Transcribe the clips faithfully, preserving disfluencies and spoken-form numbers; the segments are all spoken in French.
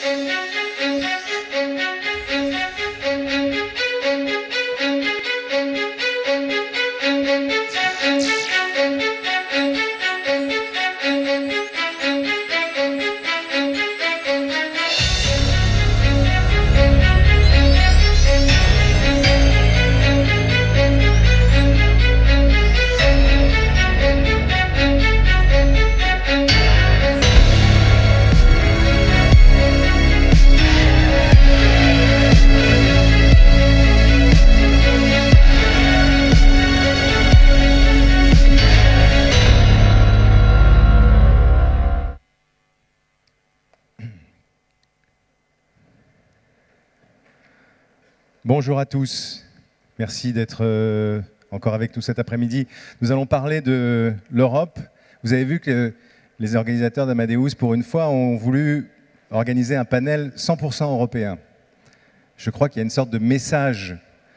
Bonjour à tous, merci d'être euh, encore avec nous cet après-midi. Nous allons parler de l'Europe. Vous avez vu que les organisateurs d'Amadeus, pour une fois, ont voulu organiser un panel cent pour cent européen. Je crois qu'il y a une sorte de message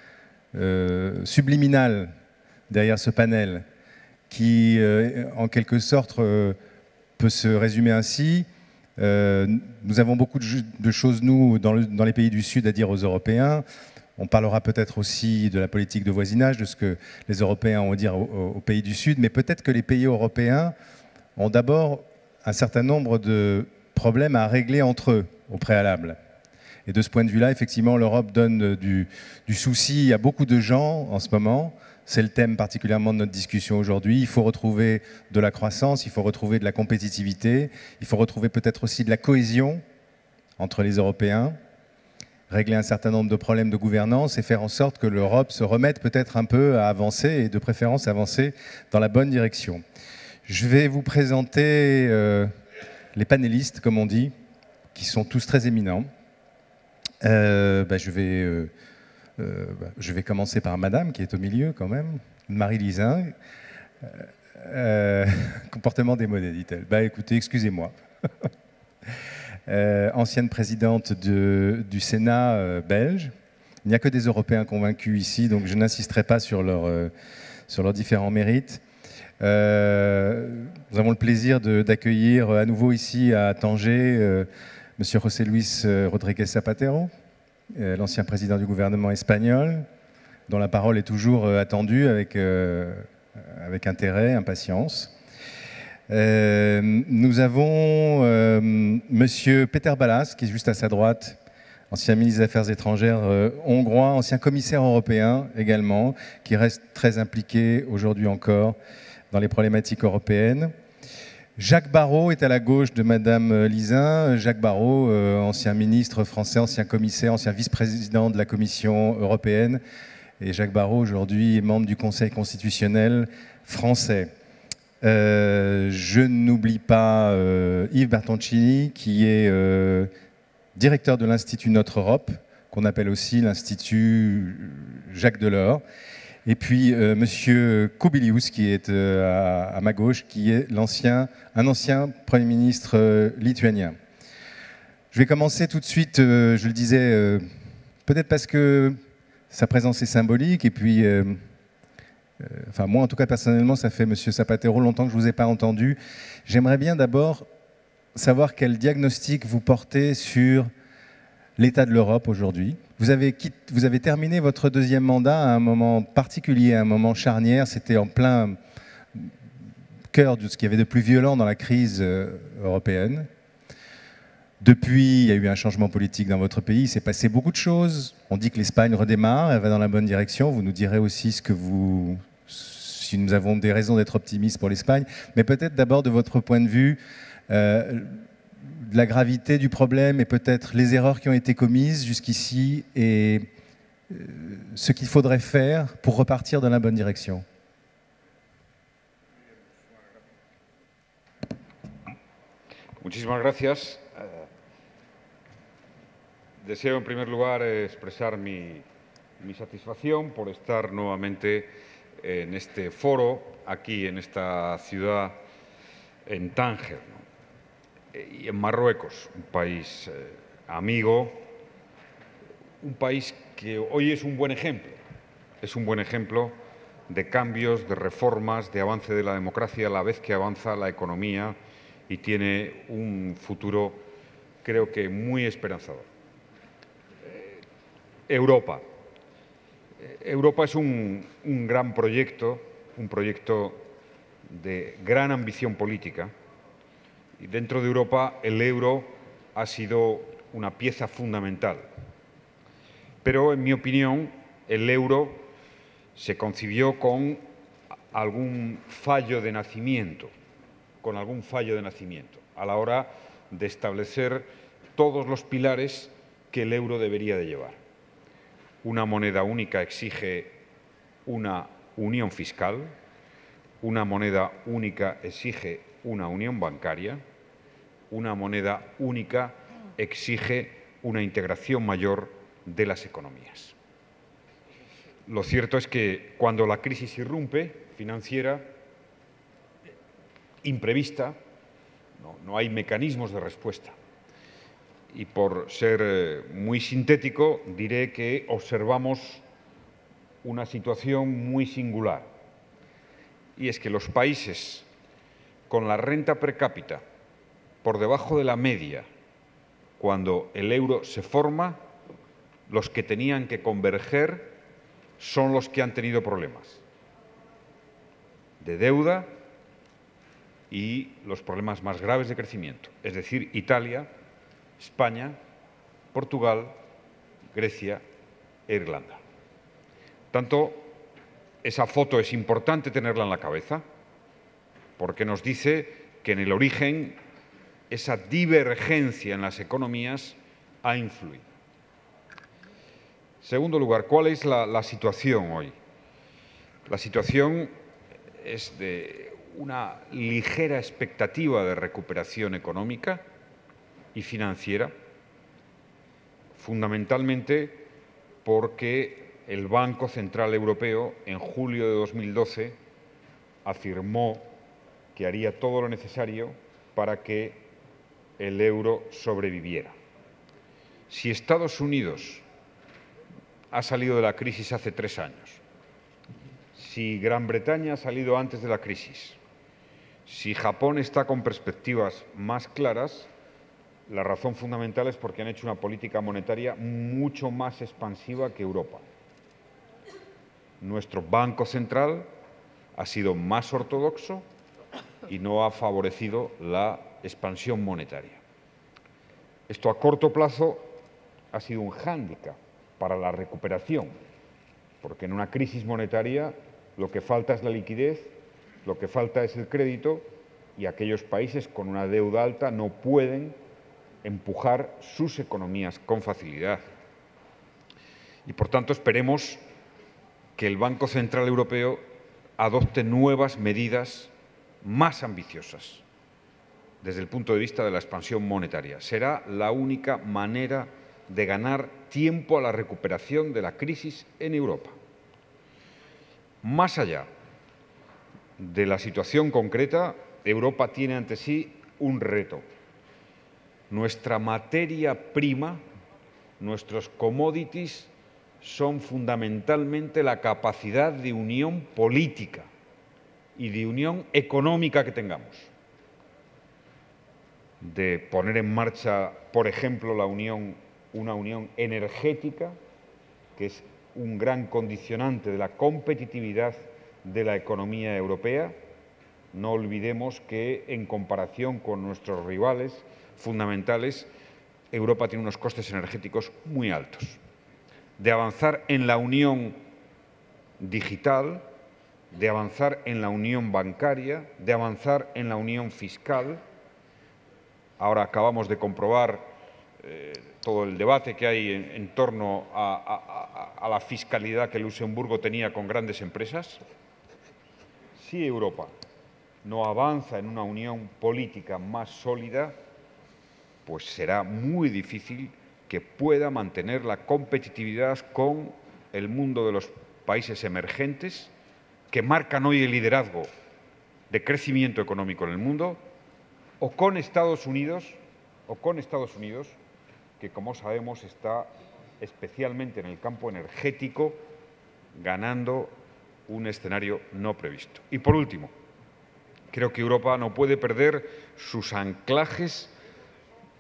euh, subliminal derrière ce panel qui, euh, en quelque sorte, euh, peut se résumer ainsi. Euh, nous avons beaucoup de, de choses, nous, dans, le, dans les pays du Sud, à dire aux Européens. On parlera peut-être aussi de la politique de voisinage, de ce que les Européens ont à dire aux, aux pays du Sud, mais peut-être que les pays européens ont d'abord un certain nombre de problèmes à régler entre eux au préalable. Et de ce point de vue-là, effectivement, l'Europe donne du, du souci à beaucoup de gens en ce moment. C'est le thème particulièrement de notre discussion aujourd'hui. Il faut retrouver de la croissance, il faut retrouver de la compétitivité, il faut retrouver peut-être aussi de la cohésion entre les Européens, régler un certain nombre de problèmes de gouvernance et faire en sorte que l'Europe se remette peut-être un peu à avancer et de préférence avancer dans la bonne direction. Je vais vous présenter euh, les panélistes, comme on dit, qui sont tous très éminents. Euh, bah, je, vais, euh, euh, bah, je vais commencer par Madame, qui est au milieu quand même, Marie Lisin. Euh, euh, comportement démodé, dit-elle. Bah, écoutez, excusez-moi. Euh, ancienne présidente de, du Sénat euh, belge. Il n'y a que des Européens convaincus ici, donc je n'insisterai pas sur, leur, euh, sur leurs différents mérites. Euh, nous avons le plaisir d'accueillir à nouveau ici à Tanger euh, M. José Luis Rodríguez Zapatero, euh, l'ancien président du gouvernement espagnol, dont la parole est toujours euh, attendue avec, euh, avec intérêt, impatience. Euh, nous avons euh, Monsieur Péter Balas, qui est juste à sa droite, ancien ministre des Affaires étrangères euh, hongrois, ancien commissaire européen également, qui reste très impliqué aujourd'hui encore dans les problématiques européennes. Jacques Barrot est à la gauche de Madame Lisin. Jacques Barrot, euh, ancien ministre français, ancien commissaire, ancien vice-président de la Commission européenne. Et Jacques Barrot, aujourd'hui, est membre du Conseil constitutionnel français. Euh, je n'oublie pas euh, Yves Bertoncini, qui est euh, directeur de l'Institut Notre Europe, qu'on appelle aussi l'Institut Jacques Delors. Et puis euh, Monsieur Kubilius, qui est euh, à, à ma gauche, qui est l'ancien, un ancien Premier ministre euh, lituanien. Je vais commencer tout de suite, euh, je le disais, euh, peut-être parce que sa présence est symbolique, et puis... Euh, Enfin, moi, en tout cas, personnellement, ça fait, Monsieur Zapatero, longtemps que je ne vous ai pas entendu. J'aimerais bien d'abord savoir quel diagnostic vous portez sur l'état de l'Europe aujourd'hui. Vous avez, vous avez terminé votre deuxième mandat à un moment particulier, à un moment charnière. C'était en plein cœur de ce qu'il y avait de plus violent dans la crise européenne. Depuis, il y a eu un changement politique dans votre pays. Il s'est passé beaucoup de choses. On dit que l'Espagne redémarre, elle va dans la bonne direction. Vous nous direz aussi ce que vous... si nous avons des raisons d'être optimistes pour l'Espagne, mais peut-être d'abord de votre point de vue, euh, de la gravité du problème et peut-être les erreurs qui ont été commises jusqu'ici et euh, ce qu'il faudrait faire pour repartir dans la bonne direction. Muchísimas gracias. Deseo en primer lugar expresar mi, mi satisfacción por estar nuevamente en este foro, aquí en esta ciudad, en Tánger, ¿no? Y en Marruecos, un país eh, amigo, un país que hoy es un buen ejemplo, es un buen ejemplo de cambios, de reformas, de avance de la democracia a la vez que avanza la economía y tiene un futuro creo que muy esperanzador. Europa. Europa es un, un gran proyecto, un proyecto de gran ambición política. Y dentro de Europa el euro ha sido una pieza fundamental. Pero, en mi opinión, el euro se concibió con algún fallo de nacimiento, con algún fallo de nacimiento, a la hora de establecer todos los pilares que el euro debería de llevar. Una moneda única exige una unión fiscal, una moneda única exige una unión bancaria, una moneda única exige una integración mayor de las economías. Lo cierto es que cuando la crisis irrumpe, financiera, imprevista, no, no hay mecanismos de respuesta. Y por ser eh, muy sintético, diré que observamos una situación muy singular. Y es que los países con la renta per cápita por debajo de la media, cuando el euro se forma, los que tenían que converger son los que han tenido problemas de deuda y los problemas más graves de crecimiento, es decir, Italia, España, Portugal, Grecia e Irlanda. Tanto, esa foto es importante tenerla en la cabeza porque nos dice que en el origen esa divergencia en las economías ha influido. Segundo lugar, ¿cuál es la, la situación hoy? La situación es de una ligera expectativa de recuperación económica y financiera, fundamentalmente porque el Banco Central Europeo en julio de dos mil doce afirmó que haría todo lo necesario para que el euro sobreviviera. Si Estados Unidos ha salido de la crisis hace tres años, si Gran Bretaña ha salido antes de la crisis, si Japón está con perspectivas más claras, la razón fundamental es porque han hecho una política monetaria mucho más expansiva que Europa. Nuestro Banco Central ha sido más ortodoxo y no ha favorecido la expansión monetaria. Esto a corto plazo ha sido un hándicap para la recuperación, porque en una crisis monetaria lo que falta es la liquidez, lo que falta es el crédito y aquellos países con una deuda alta no pueden empujar sus economías con facilidad. Y por tanto esperemos que el Banco Central Europeo adopte nuevas medidas más ambiciosas desde el punto de vista de la expansión monetaria. Será la única manera de ganar tiempo a la recuperación de la crisis en Europa. Más allá de la situación concreta, Europa tiene ante sí un reto. Nuestra materia prima, nuestros commodities, son fundamentalmente la capacidad de unión política y de unión económica que tengamos. De poner en marcha, por ejemplo, la unión, una unión energética, que es un gran condicionante de la competitividad de la economía europea. No olvidemos que, en comparación con nuestros rivales fundamentales, Europa tiene unos costes energéticos muy altos. De avanzar en la unión digital, de avanzar en la unión bancaria, de avanzar en la unión fiscal. Ahora acabamos de comprobar eh, todo el debate que hay en, en torno a, a, a la fiscalidad que Luxemburgo tenía con grandes empresas. Si Europa no avanza en una unión política más sólida, pues será muy difícil que pueda mantener la competitividad con el mundo de los países emergentes que marcan hoy el liderazgo de crecimiento económico en el mundo, o con Estados Unidos, o con Estados Unidos, que como sabemos está especialmente en el campo energético ganando un escenario no previsto. Y por último, creo que Europa no puede perder sus anclajes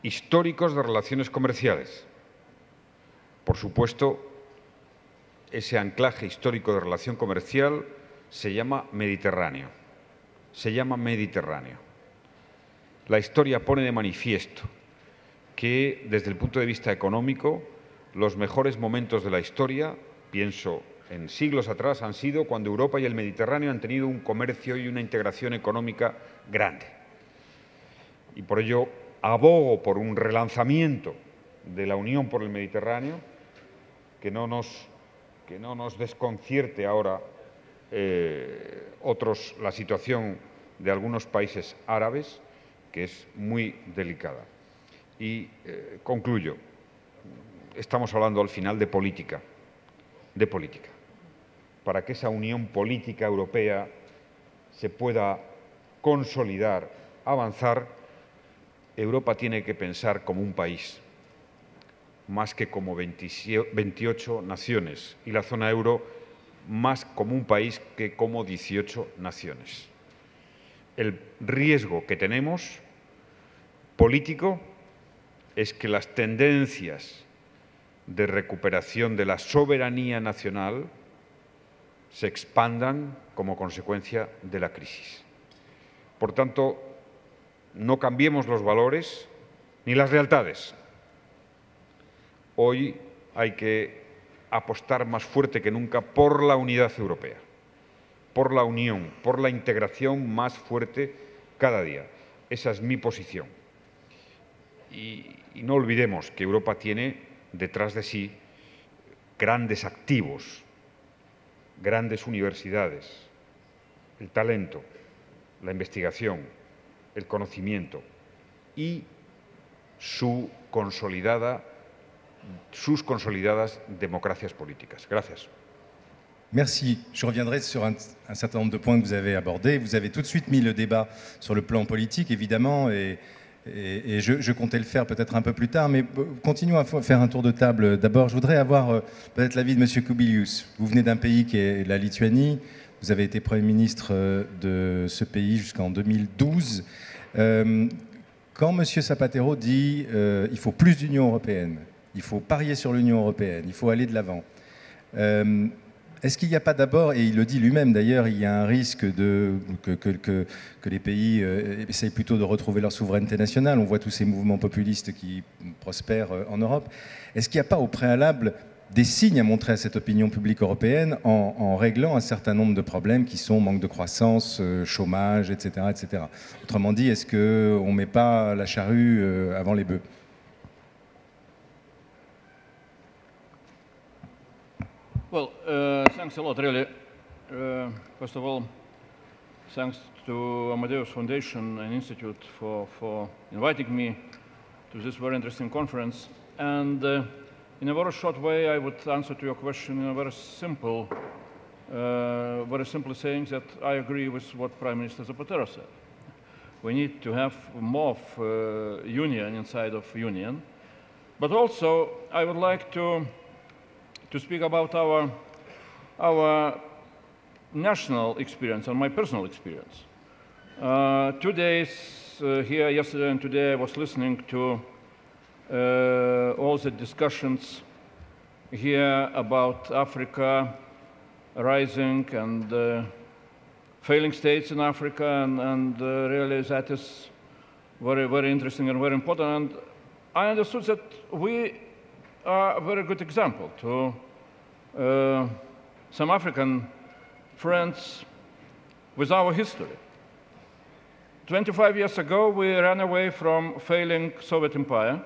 históricos de relaciones comerciales. Por supuesto, ese anclaje histórico de relación comercial se llama Mediterráneo. Se llama Mediterráneo. La historia pone de manifiesto que, desde el punto de vista económico, los mejores momentos de la historia, pienso en siglos atrás, han sido cuando Europa y el Mediterráneo han tenido un comercio y una integración económica grande. Y por ello abogo por un relanzamiento de la Unión por el Mediterráneo que no nos, que no nos desconcierte ahora eh, otros, la situación de algunos países árabes, que es muy delicada. Y eh, concluyo. Estamos hablando al final de política, de política. Para que esa unión política europea se pueda consolidar, avanzar, Europa tiene que pensar como un país, más que como veintiocho naciones, y la zona euro más como un país que como dieciocho naciones. El riesgo que tenemos político es que las tendencias de recuperación de la soberanía nacional se expandan como consecuencia de la crisis. Por tanto, no cambiemos los valores ni las lealtades. Hoy hay que apostar más fuerte que nunca por la unidad europea, por la unión, por la integración más fuerte cada día. Esa es mi posición. Y, y no olvidemos que Europa tiene detrás de sí grandes activos, grandes universidades, el talento, la investigación, el conocimiento y su consolidada, sus consolidadas democracias políticas. Gracias. Merci. Je reviendrai sur un, un certain nombre de points que vous avez abordés. Vous avez tout de suite mis le débat sur le plan politique, évidemment, et, et, et je, je comptais le faire peut-être un peu plus tard, mais continuons à faire un tour de table. D'abord, je voudrais avoir euh, peut-être l'avis de M. Kubilius. Vous venez d'un pays qui est la Lituanie. Vous avez été Premier ministre de ce pays jusqu'en deux mille douze. Euh, quand M. Zapatero dit euh, il faut plus d'Union européenne, il faut parier sur l'Union européenne, il faut aller de l'avant, euh, est-ce qu'il n'y a pas d'abord, et il le dit lui-même d'ailleurs, il y a un risque de, que, que, que, que les pays euh, essayent plutôt de retrouver leur souveraineté nationale? On voit tous ces mouvements populistes qui prospèrent en Europe. Est-ce qu'il n'y a pas au préalable des signes à montrer à cette opinion publique européenne en, en réglant un certain nombre de problèmes qui sont manque de croissance, euh, chômage, et cetera, et cetera. Autrement dit, est-ce qu'on ne met pas la charrue euh, avant les bœufs? Well, uh, thanks a lot, really. Uh, first of all, thanks to Amadeus Foundation and Institute for, for inviting me to this very interesting conference. And uh, in a very short way, I would answer to your question in a very simple, uh, very simply saying that I agree with what Prime Minister Zapatero said. We need to have more of, uh, union inside of union. But also, I would like to to speak about our, our national experience and my personal experience. Uh, two days uh, here, yesterday and today, I was listening to uh, all the discussions here about Africa rising and uh, failing states in Africa, and, and uh, really that is very, very interesting and very important. And I understood that we are a very good example to uh, some African friends with our history. twenty-five years ago, we ran away from failing Soviet Empire.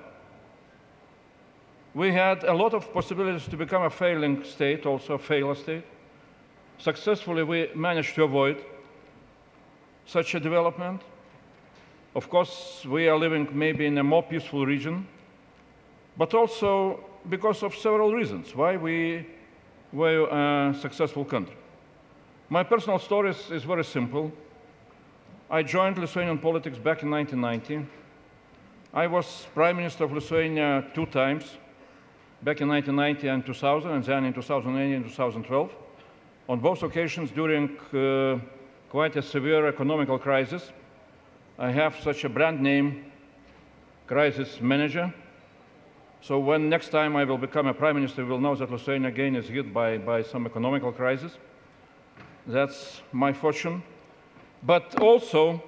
We had a lot of possibilities to become a failing state, also a failure state. Successfully, we managed to avoid such a development. Of course, we are living maybe in a more peaceful region, but also because of several reasons why we were a successful country. My personal story is, is very simple. I joined Lithuanian politics back in nineteen ninety. I was Prime Minister of Lithuania two times, back in nineteen ninety and two thousand, and then in two thousand eight and two thousand twelve. On both occasions during uh, quite a severe economical crisis. I have such a brand name crisis manager. So when next time I will become a prime minister, we will know that Lithuania again is hit by, by some economical crisis. That's my fortune. But also,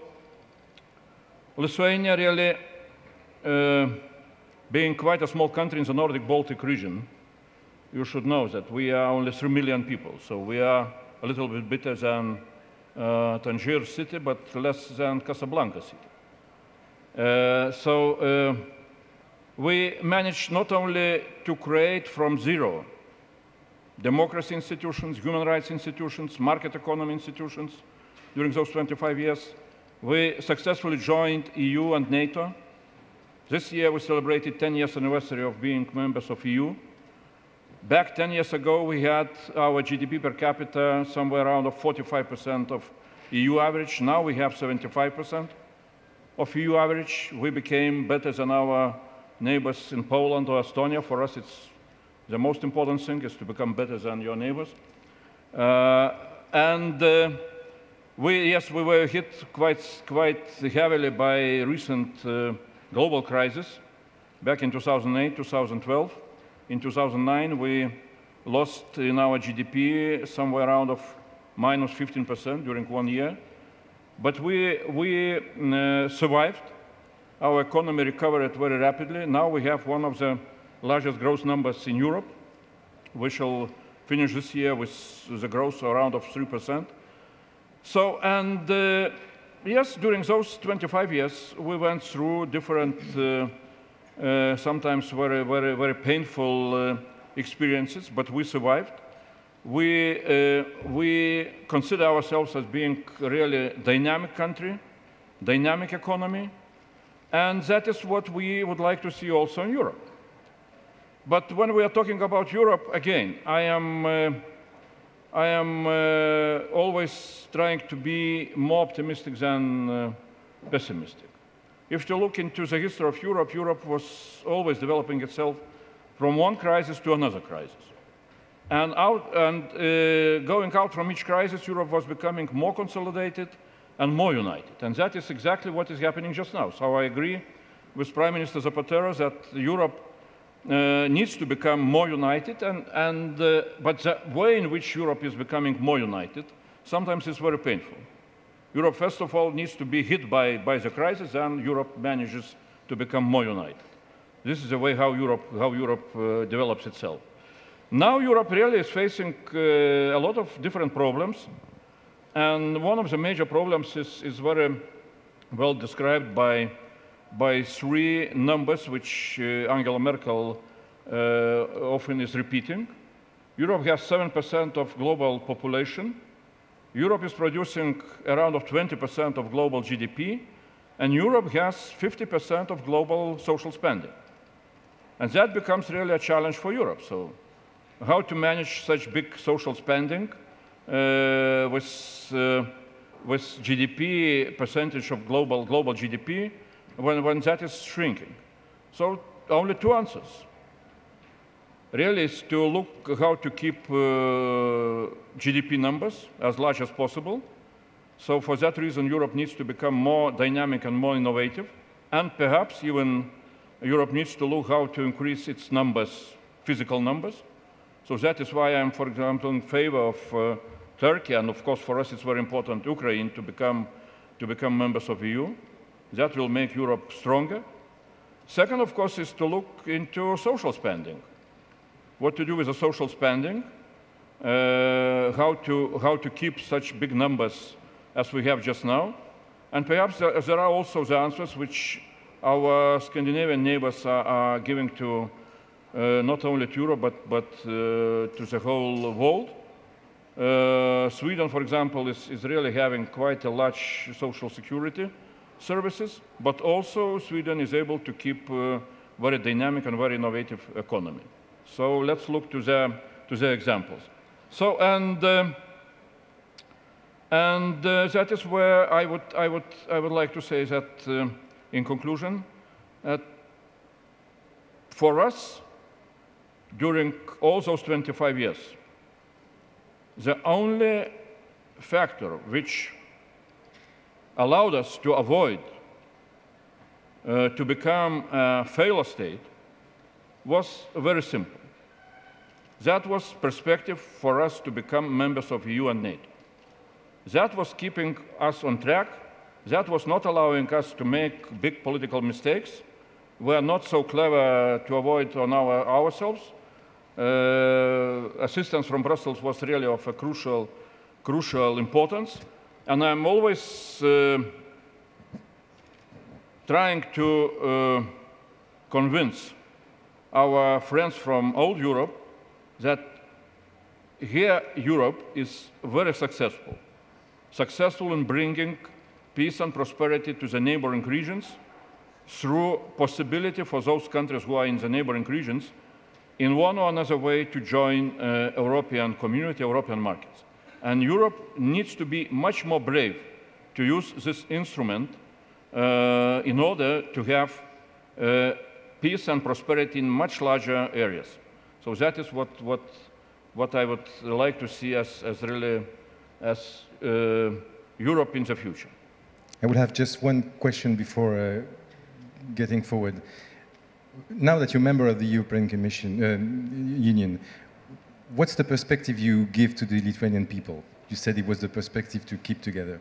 Lithuania really, uh, being quite a small country in the Nordic Baltic region, you should know that we are only three million people. So we are a little bit bigger than uh, Tangier city, but less than Casablanca city. Uh, so uh, we managed not only to create from zero democracy institutions, human rights institutions, market economy institutions during those twenty-five years, we successfully joined E U and NATO. This year we celebrated ten years anniversary of being members of E U. Back ten years ago, we had our G D P per capita somewhere around forty-five percent of E U average. Now we have seventy-five percent of E U average. We became better than our neighbors in Poland or Estonia. For us, it's the most important thing is to become better than your neighbors. Uh, and uh, we, yes, we were hit quite, quite heavily by recent uh, global crisis back in two thousand eight, two thousand twelve. In two thousand nine, we lost in our G D P somewhere around of minus fifteen percent during one year. But we, we uh, survived. Our economy recovered very rapidly. Now we have one of the largest growth numbers in Europe. We shall finish this year with the growth around of three percent. So, and uh, yes, during those twenty-five years, we went through different uh, Uh, sometimes very, very, very painful uh, experiences, but we survived. We, uh, we consider ourselves as being a really dynamic country, dynamic economy, and that is what we would like to see also in Europe. But when we are talking about Europe, again, I am, uh, I am uh, always trying to be more optimistic than uh, pessimistic. If you look into the history of Europe, Europe was always developing itself from one crisis to another crisis. And, out, and uh, going out from each crisis, Europe was becoming more consolidated and more united. And that is exactly what is happening just now. So I agree with Prime Minister Zapatero that Europe uh, needs to become more united, and, and, uh, but the way in which Europe is becoming more united sometimes is very painful. Europe, first of all, needs to be hit by, by the crisis, and Europe manages to become more united. This is the way how Europe, how Europe uh, develops itself. Now Europe really is facing uh, a lot of different problems, and one of the major problems is, is very well described by, by three numbers which uh, Angela Merkel uh, often is repeating. Europe has seven percent of global population. Europe is producing around twenty percent of global G D P, and Europe has fifty percent of global social spending. And that becomes really a challenge for Europe. So how to manage such big social spending uh, with, uh, with G D P percentage of global, global G D P when, when that is shrinking? So only two answers. Really is to look how to keep uh, G D P numbers as large as possible. So for that reason, Europe needs to become more dynamic and more innovative. And perhaps even Europe needs to look how to increase its numbers, physical numbers. So that is why I'm, for example, in favor of uh, Turkey. And of course, for us, it's very important, Ukraine, to become, to become members of E U. That will make Europe stronger. Second, of course, is to look into social spending. What to do with the social spending, uh, how, to, how to keep such big numbers as we have just now. And perhaps there, there are also the answers which our Scandinavian neighbors are, are giving to uh, not only to Europe, but, but uh, to the whole world. Uh, Sweden, for example, is, is really having quite a large social security services, but also Sweden is able to keep a very dynamic and very innovative economy. So let's look to the, to the examples. So, and, uh, and uh, that is where I would, I would, I would like to say that, uh, in conclusion, that for us, during all those twenty-five years, the only factor which allowed us to avoid uh, to become a failure state was very simple. That was perspective for us to become members of E U and NATO. That was keeping us on track. That was not allowing us to make big political mistakes. We are not so clever to avoid on our, ourselves. Uh, assistance from Brussels was really of a crucial, crucial importance. And I'm always uh, trying to uh, convince our friends from old Europe that here Europe is very successful. Successful in bringing peace and prosperity to the neighboring regions through possibility for those countries who are in the neighboring regions in one or another way to join uh, European community, European markets. And Europe needs to be much more brave to use this instrument uh, in order to have uh, peace and prosperity in much larger areas. So that is what, what, what I would like to see as, as really as uh, Europe in the future. I would have just one question before uh, getting forward. Now that you're a member of the European Commission, uh, Union, what's the perspective you give to the Lithuanian people? You said it was the perspective to keep together.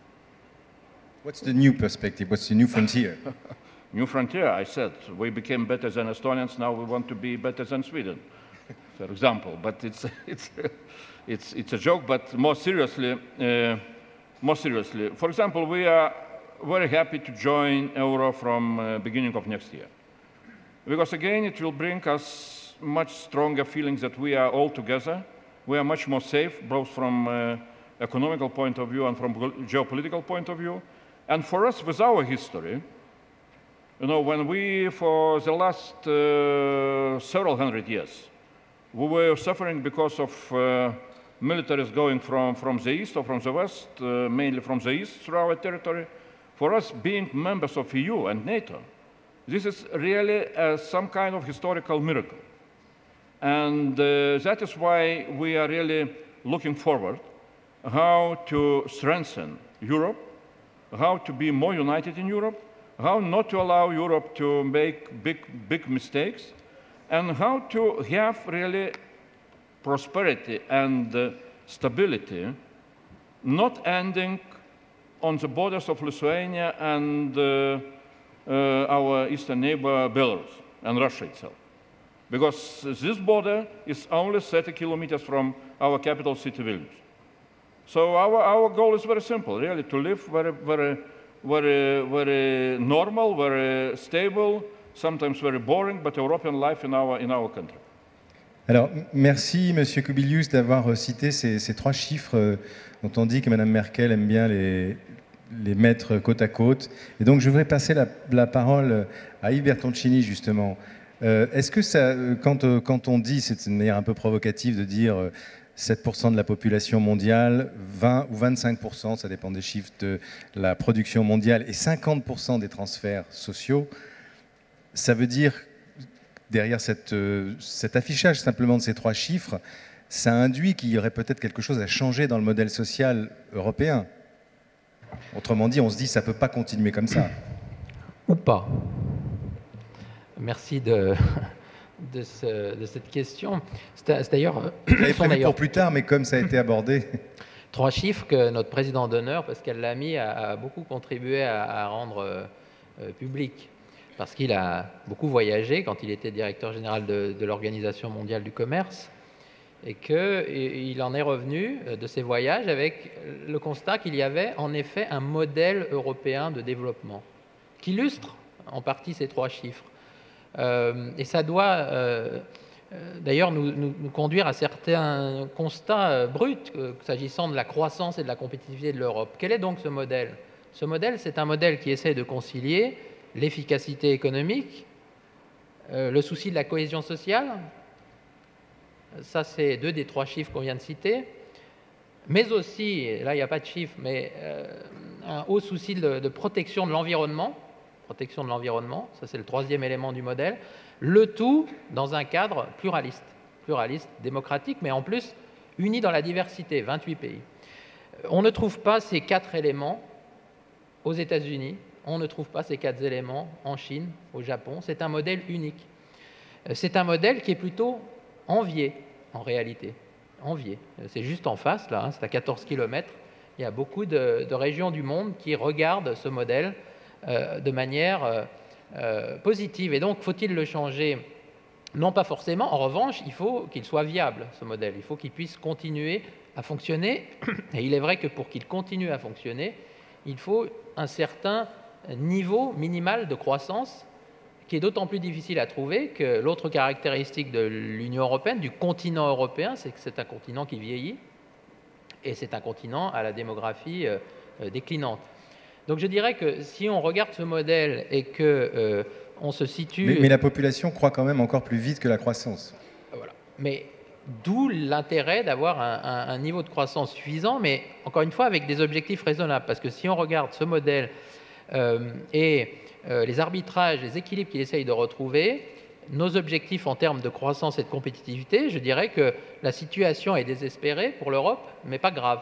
What's the new perspective? What's the new frontier? New frontier, I said. We became better than Estonians, now we want to be better than Sweden, for example. But it's, it's, it's, it's a joke, but more seriously, uh, more seriously, for example, we are very happy to join Euro from uh, beginning of next year. Because again, it will bring us much stronger feelings that we are all together. We are much more safe, both from uh, economical point of view and from geopolitical point of view. And for us, with our history, you know, when we, for the last uh, several hundred years, we were suffering because of uh, militaries going from, from the east or from the west, uh, mainly from the east through our territory. For us, being members of E U and NATO, this is really uh, some kind of historical miracle. And uh, that is why we are really looking forward how to strengthen Europe, how to be more united in Europe, how not to allow Europe to make big, big mistakes, and how to have really prosperity and uh, stability not ending on the borders of Lithuania and uh, uh, our eastern neighbor Belarus and Russia itself. Because this border is only thirty kilometers from our capital city, Vilnius. So our, our goal is very simple, really, to live very, very, very, very normal, very stable, sometimes very boring, but European life in our, in our country. Alors, merci, Monsieur Kubilius, d'avoir cité ces, ces trois chiffres euh, dont on dit que Madame Merkel aime bien les, les mettre côte à côte. Et donc, je voudrais passer la, la parole à Yves Bertoncini, justement. Euh, Est-ce que ça, quand, euh, quand on dit, c'est une manière un peu provocative de dire euh, sept pour cent de la population mondiale, vingt ou vingt-cinq pour cent, ça dépend des chiffres, de la production mondiale et cinquante pour cent des transferts sociaux, ça veut dire, derrière cette, euh, cet affichage simplement de ces trois chiffres, ça induit qu'il y aurait peut-être quelque chose à changer dans le modèle social européen. Autrement dit, on se dit, ça ne peut pas continuer comme ça. Ou pas. Merci de, de, ce, de cette question. C'est d'ailleurs... J'avais prévu pour plus tard, mais comme ça a été abordé... Trois chiffres que notre président d'honneur, Pascal Lamy, a, a beaucoup contribué à, à rendre euh, public. Parce qu'il a beaucoup voyagé quand il était directeur général de, de l'Organisation mondiale du commerce et qu'il en est revenu de ses voyages avec le constat qu'il y avait en effet un modèle européen de développement qui illustre en partie ces trois chiffres. Euh, et ça doit euh, d'ailleurs nous, nous, nous conduire à certains constats euh, bruts euh, s'agissant de la croissance et de la compétitivité de l'Europe. Quel est donc ce modèle? Ce modèle, c'est un modèle qui essaie de concilier l'efficacité économique, euh, le souci de la cohésion sociale, ça c'est deux des trois chiffres qu'on vient de citer, mais aussi, là il n'y a pas de chiffres, mais euh, un haut souci de, de protection de l'environnement, protection de l'environnement, ça c'est le troisième élément du modèle, le tout dans un cadre pluraliste, pluraliste, démocratique, mais en plus uni dans la diversité, vingt-huit pays. On ne trouve pas ces quatre éléments aux États-Unis, on ne trouve pas ces quatre éléments en Chine, au Japon. C'est un modèle unique. C'est un modèle qui est plutôt envié, en réalité. Envié. C'est juste en face, là, hein, c'est à quatorze kilomètres. Il y a beaucoup de, de régions du monde qui regardent ce modèle euh, de manière euh, euh, positive. Et donc, faut-il le changer? Non, pas forcément. En revanche, il faut qu'il soit viable, ce modèle. Il faut qu'il puisse continuer à fonctionner. Et il est vrai que pour qu'il continue à fonctionner, il faut un certain niveau minimal de croissance qui est d'autant plus difficile à trouver que l'autre caractéristique de l'Union européenne, du continent européen, c'est que c'est un continent qui vieillit et c'est un continent à la démographie euh, déclinante. Donc je dirais que si on regarde ce modèle et que euh, on se situe... Mais, mais la population croît quand même encore plus vite que la croissance. Voilà. Mais d'où l'intérêt d'avoir un, un, un niveau de croissance suffisant, mais encore une fois avec des objectifs raisonnables. Parce que si on regarde ce modèle euh, et euh, les arbitrages, les équilibres qu'il essaye de retrouver, nos objectifs en termes de croissance et de compétitivité, je dirais que la situation est désespérée pour l'Europe, mais pas grave.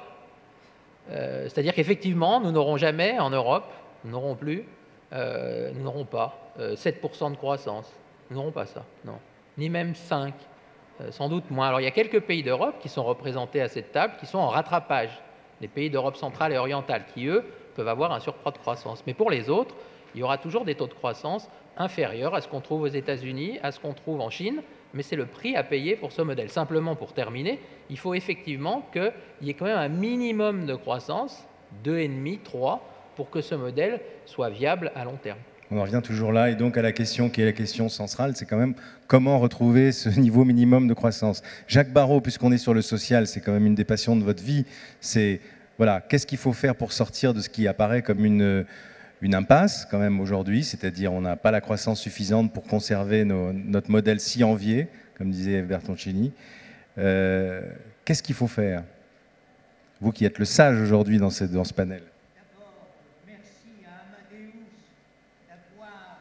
Euh, C'est-à-dire qu'effectivement, nous n'aurons jamais en Europe, nous n'aurons plus, euh, nous n'aurons pas euh, sept pour cent de croissance. Nous n'aurons pas ça, non. Ni même cinq, euh, sans doute moins. Alors il y a quelques pays d'Europe qui sont représentés à cette table, qui sont en rattrapage. Les pays d'Europe centrale et orientale, qui eux, peuvent avoir un surcroît de croissance. Mais pour les autres, il y aura toujours des taux de croissance inférieurs à ce qu'on trouve aux États-Unis, à ce qu'on trouve en Chine, mais c'est le prix à payer pour ce modèle. Simplement, pour terminer, il faut effectivement qu'il y ait quand même un minimum de croissance, deux virgule cinq, trois, pour que ce modèle soit viable à long terme. On en revient toujours là, et donc à la question qui est la question centrale, c'est quand même comment retrouver ce niveau minimum de croissance. Jacques Barrot, puisqu'on est sur le social, c'est quand même une des passions de votre vie, c'est voilà, qu'est-ce qu'il faut faire pour sortir de ce qui apparaît comme une... une impasse quand même aujourd'hui, c'est-à-dire on n'a pas la croissance suffisante pour conserver nos, notre modèle si envié, comme disait Bertoncini. Euh, Qu'est-ce qu'il faut faire? Vous qui êtes le sage aujourd'hui dans, dans ce panel. D'abord, merci à Amadeus d'avoir...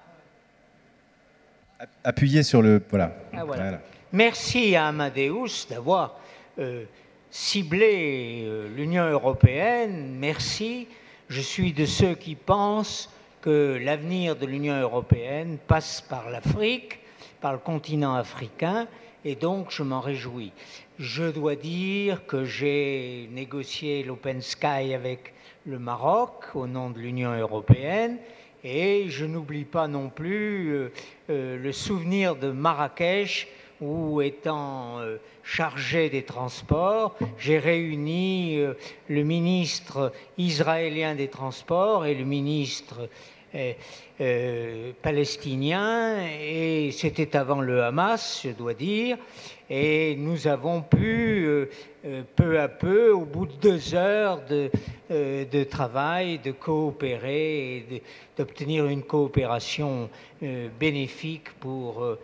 Appuyez sur le... Voilà. Ah, voilà. Voilà. Merci à Amadeus d'avoir euh, ciblé euh, l'Union européenne. Merci. Je suis de ceux qui pensent que l'avenir de l'Union européenne passe par l'Afrique, par le continent africain, et donc je m'en réjouis. Je dois dire que j'ai négocié l'Open Sky avec le Maroc au nom de l'Union européenne, et je n'oublie pas non plus euh, euh, le souvenir de Marrakech, où, étant euh, chargé des transports, j'ai réuni euh, le ministre israélien des Transports et le ministre euh, euh, palestinien, et c'était avant le Hamas, je dois dire, et nous avons pu, euh, euh, peu à peu, au bout de deux heures de, euh, de travail, de coopérer et d'obtenir une coopération euh, bénéfique pour... Euh,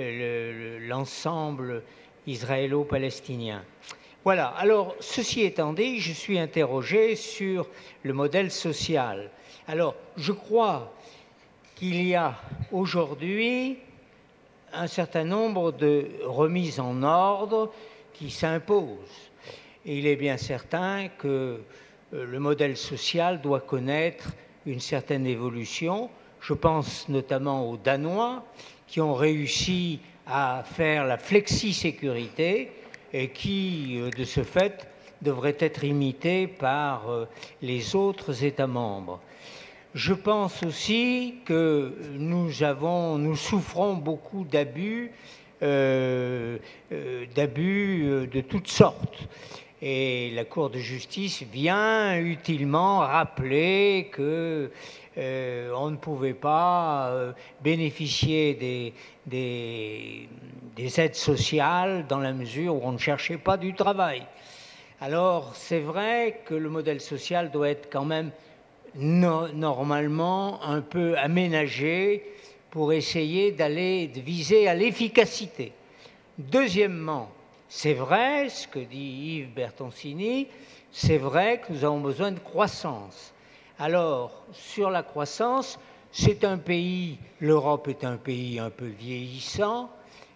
l'ensemble israélo-palestinien. Voilà, alors, ceci étant dit, je suis interrogé sur le modèle social. Alors, je crois qu'il y a aujourd'hui un certain nombre de remises en ordre qui s'imposent. Et il est bien certain que le modèle social doit connaître une certaine évolution. Je pense notamment aux Danois, qui ont réussi à faire la flexi-sécurité et qui, de ce fait, devraient être imités par les autres États membres. Je pense aussi que nous, avons, nous souffrons beaucoup d'abus, euh, euh, d'abus de toutes sortes. Et la Cour de justice vient utilement rappeler que Euh, on ne pouvait pas euh, bénéficier des, des, des aides sociales dans la mesure où on ne cherchait pas du travail. Alors, c'est vrai que le modèle social doit être quand même no- normalement un peu aménagé pour essayer d'aller, de viser à l'efficacité. Deuxièmement, c'est vrai, ce que dit Yves Bertoncini, c'est vrai que nous avons besoin de croissance. Alors, sur la croissance, c'est un pays, l'Europe est un pays un peu vieillissant,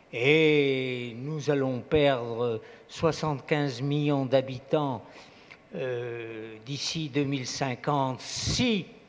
et nous allons perdre soixante-quinze millions d'habitants euh, d'ici deux mille cinquante si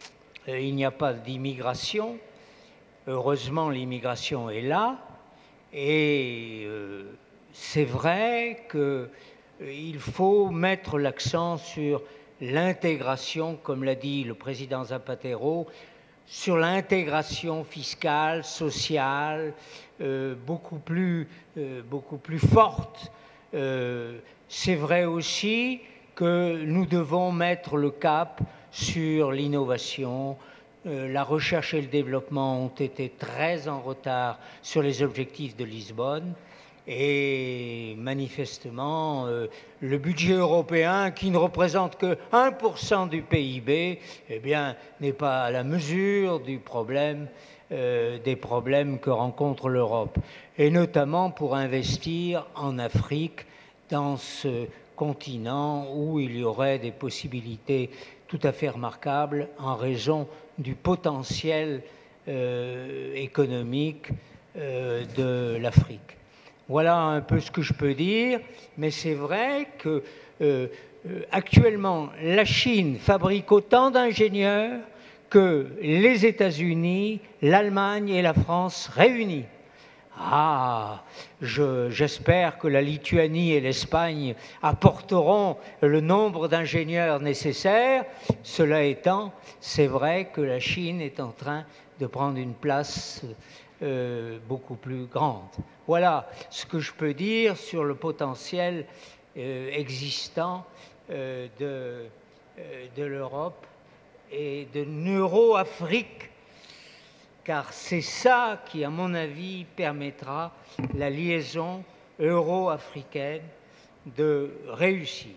euh, il n'y a pas d'immigration. Heureusement, l'immigration est là. Et euh, c'est vrai qu'il euh, faut mettre l'accent sur l'intégration, comme l'a dit le président Zapatero, sur l'intégration fiscale, sociale, euh, beaucoup plus, euh, beaucoup plus forte. Euh, c'est vrai aussi que nous devons mettre le cap sur l'innovation. Euh, la recherche et le développement ont été très en retard sur les objectifs de Lisbonne. Et manifestement, euh, le budget européen, qui ne représente que un pour cent du P I B, eh bien, n'est pas à la mesure du problème, euh, des problèmes que rencontre l'Europe. Et notamment pour investir en Afrique, dans ce continent où il y aurait des possibilités tout à fait remarquables en raison du potentiel euh, économique euh, de l'Afrique. Voilà un peu ce que je peux dire, mais c'est vrai que euh, euh, actuellement, la Chine fabrique autant d'ingénieurs que les États-Unis, l'Allemagne et la France réunis. Ah, je, j'espère que la Lituanie et l'Espagne apporteront le nombre d'ingénieurs nécessaires. Cela étant, c'est vrai que la Chine est en train de prendre une place euh, beaucoup plus grande. Voilà ce que je peux dire sur le potentiel euh, existant euh, de, euh, de l'Europe et de l'Euro-Afrique, car c'est ça qui, à mon avis, permettra la liaison euro-africaine de réussir.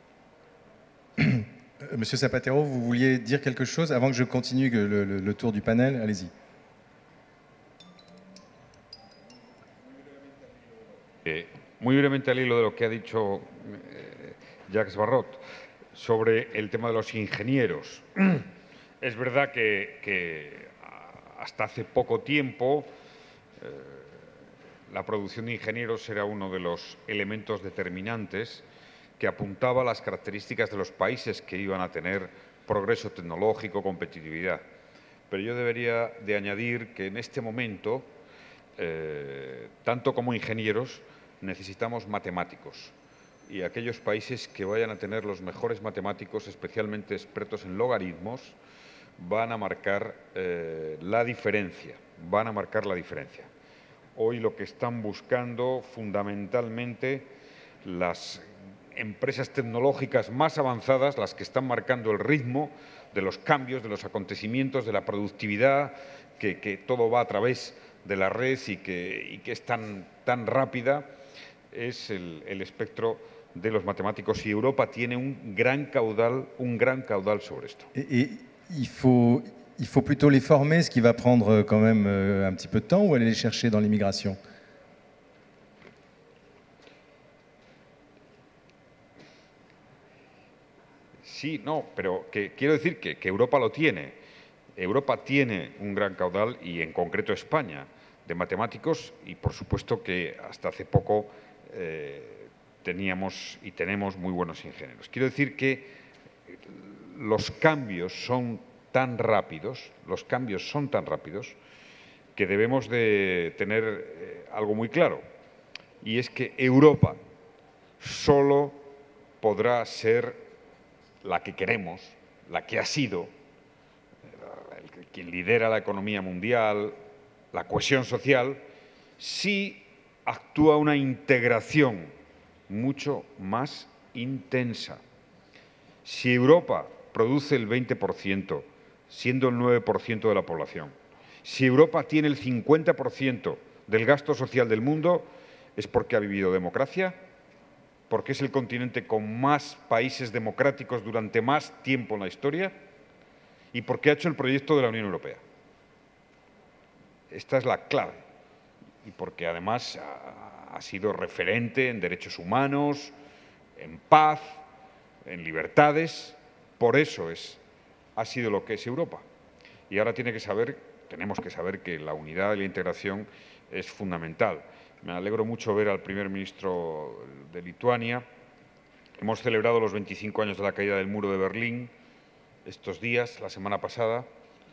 Monsieur Zapatero, vous vouliez dire quelque chose avant que je continue le, le, le tour du panel? Allez-y. Eh, muy brevemente al hilo de lo que ha dicho eh, Jacques Barrot sobre el tema de los ingenieros. Es verdad que, que hasta hace poco tiempo eh, la producción de ingenieros era uno de los elementos determinantes que apuntaba a las características de los países que iban a tener progreso tecnológico, competitividad. Pero yo debería de añadir que en este momento, eh, tanto como ingenieros, necesitamos matemáticos. Y aquellos países que vayan a tener los mejores matemáticos, especialmente expertos en logaritmos, van a marcar eh, la diferencia, van a marcar la diferencia. Hoy lo que están buscando fundamentalmente las empresas tecnológicas más avanzadas, las que están marcando el ritmo de los cambios, de los acontecimientos, de la productividad, que, que todo va a través de la red y que, y que es tan, tan rápida, es el, el espectro de los matemáticos. Y Europa tiene un gran caudal, un gran caudal sobre esto. Et, et il faut, il faut plutôt les former, ce qui va prendre quand même un petit peu de temps, ou aller les chercher dans l'immigration? Sí, no, pero que, quiero decir que, que Europa lo tiene. Europa tiene un gran caudal, y en concreto España, de matemáticos, y por supuesto que hasta hace poco eh, teníamos y tenemos muy buenos ingenieros. Quiero decir que los cambios son tan rápidos, los cambios son tan rápidos, que debemos de tener eh, algo muy claro, y es que Europa solo podrá ser la que queremos, la que ha sido, el, quien lidera la economía mundial, la cohesión social, si actúa una integración mucho más intensa. Si Europa produce el veinte por ciento, siendo el nueve por ciento de la población, si Europa tiene el cincuenta por ciento del gasto social del mundo, es porque ha vivido democracia, porque es el continente con más países democráticos durante más tiempo en la historia y porque ha hecho el proyecto de la Unión Europea. Esta es la clave, y porque además ha, ha sido referente en derechos humanos, en paz, en libertades. Por eso es, ha sido lo que es Europa. Y ahora tiene que saber, tenemos que saber que la unidad y la integración es fundamental. Me alegro mucho ver al primer ministro de Lituania. Hemos celebrado los veinticinco años de la caída del muro de Berlín estos días, la semana pasada,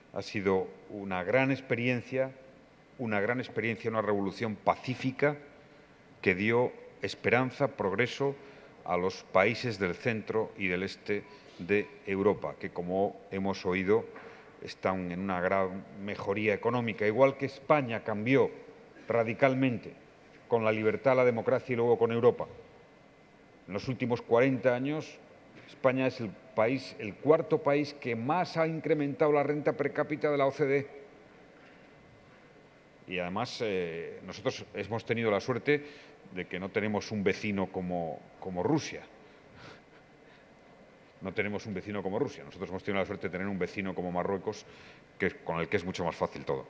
Ha sido una gran experiencia, una gran experiencia, una revolución pacífica que dio esperanza, progreso a los países del centro y del este de Europa, que, como hemos oído, están en una gran mejoría económica, igual que España cambió radicalmente con la libertad, la democracia y luego con Europa. En los últimos cuarenta años, España es el país, el cuarto país que más ha incrementado la renta per cápita de la O C D E. Y además eh, nosotros hemos tenido la suerte de que no tenemos un vecino como, como Rusia. No tenemos un vecino como Rusia. Nosotros hemos tenido la suerte de tener un vecino como Marruecos, que, con el que es mucho más fácil todo.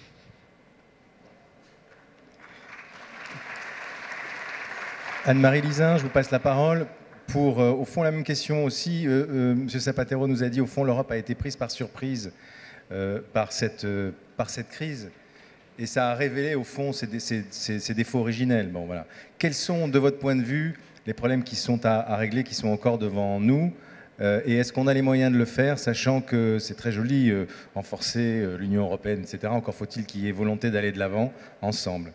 Anne-Marie Lizin, je vous passe la parole pour, euh, au fond, la même question aussi. Euh, euh, M. Zapatero nous a dit, au fond, l'Europe a été prise par surprise euh, par, cette, euh, par cette crise. Et ça a révélé, au fond, ses, ses, ses, ses défauts originels. Bon, voilà. Quels sont, de votre point de vue, les problèmes qui sont à, à régler, qui sont encore devant nous? euh, Et est-ce qu'on a les moyens de le faire, sachant que c'est très joli, euh, renforcer euh, l'Union européenne, et cetera. Encore faut-il qu'il y ait volonté d'aller de l'avant ensemble.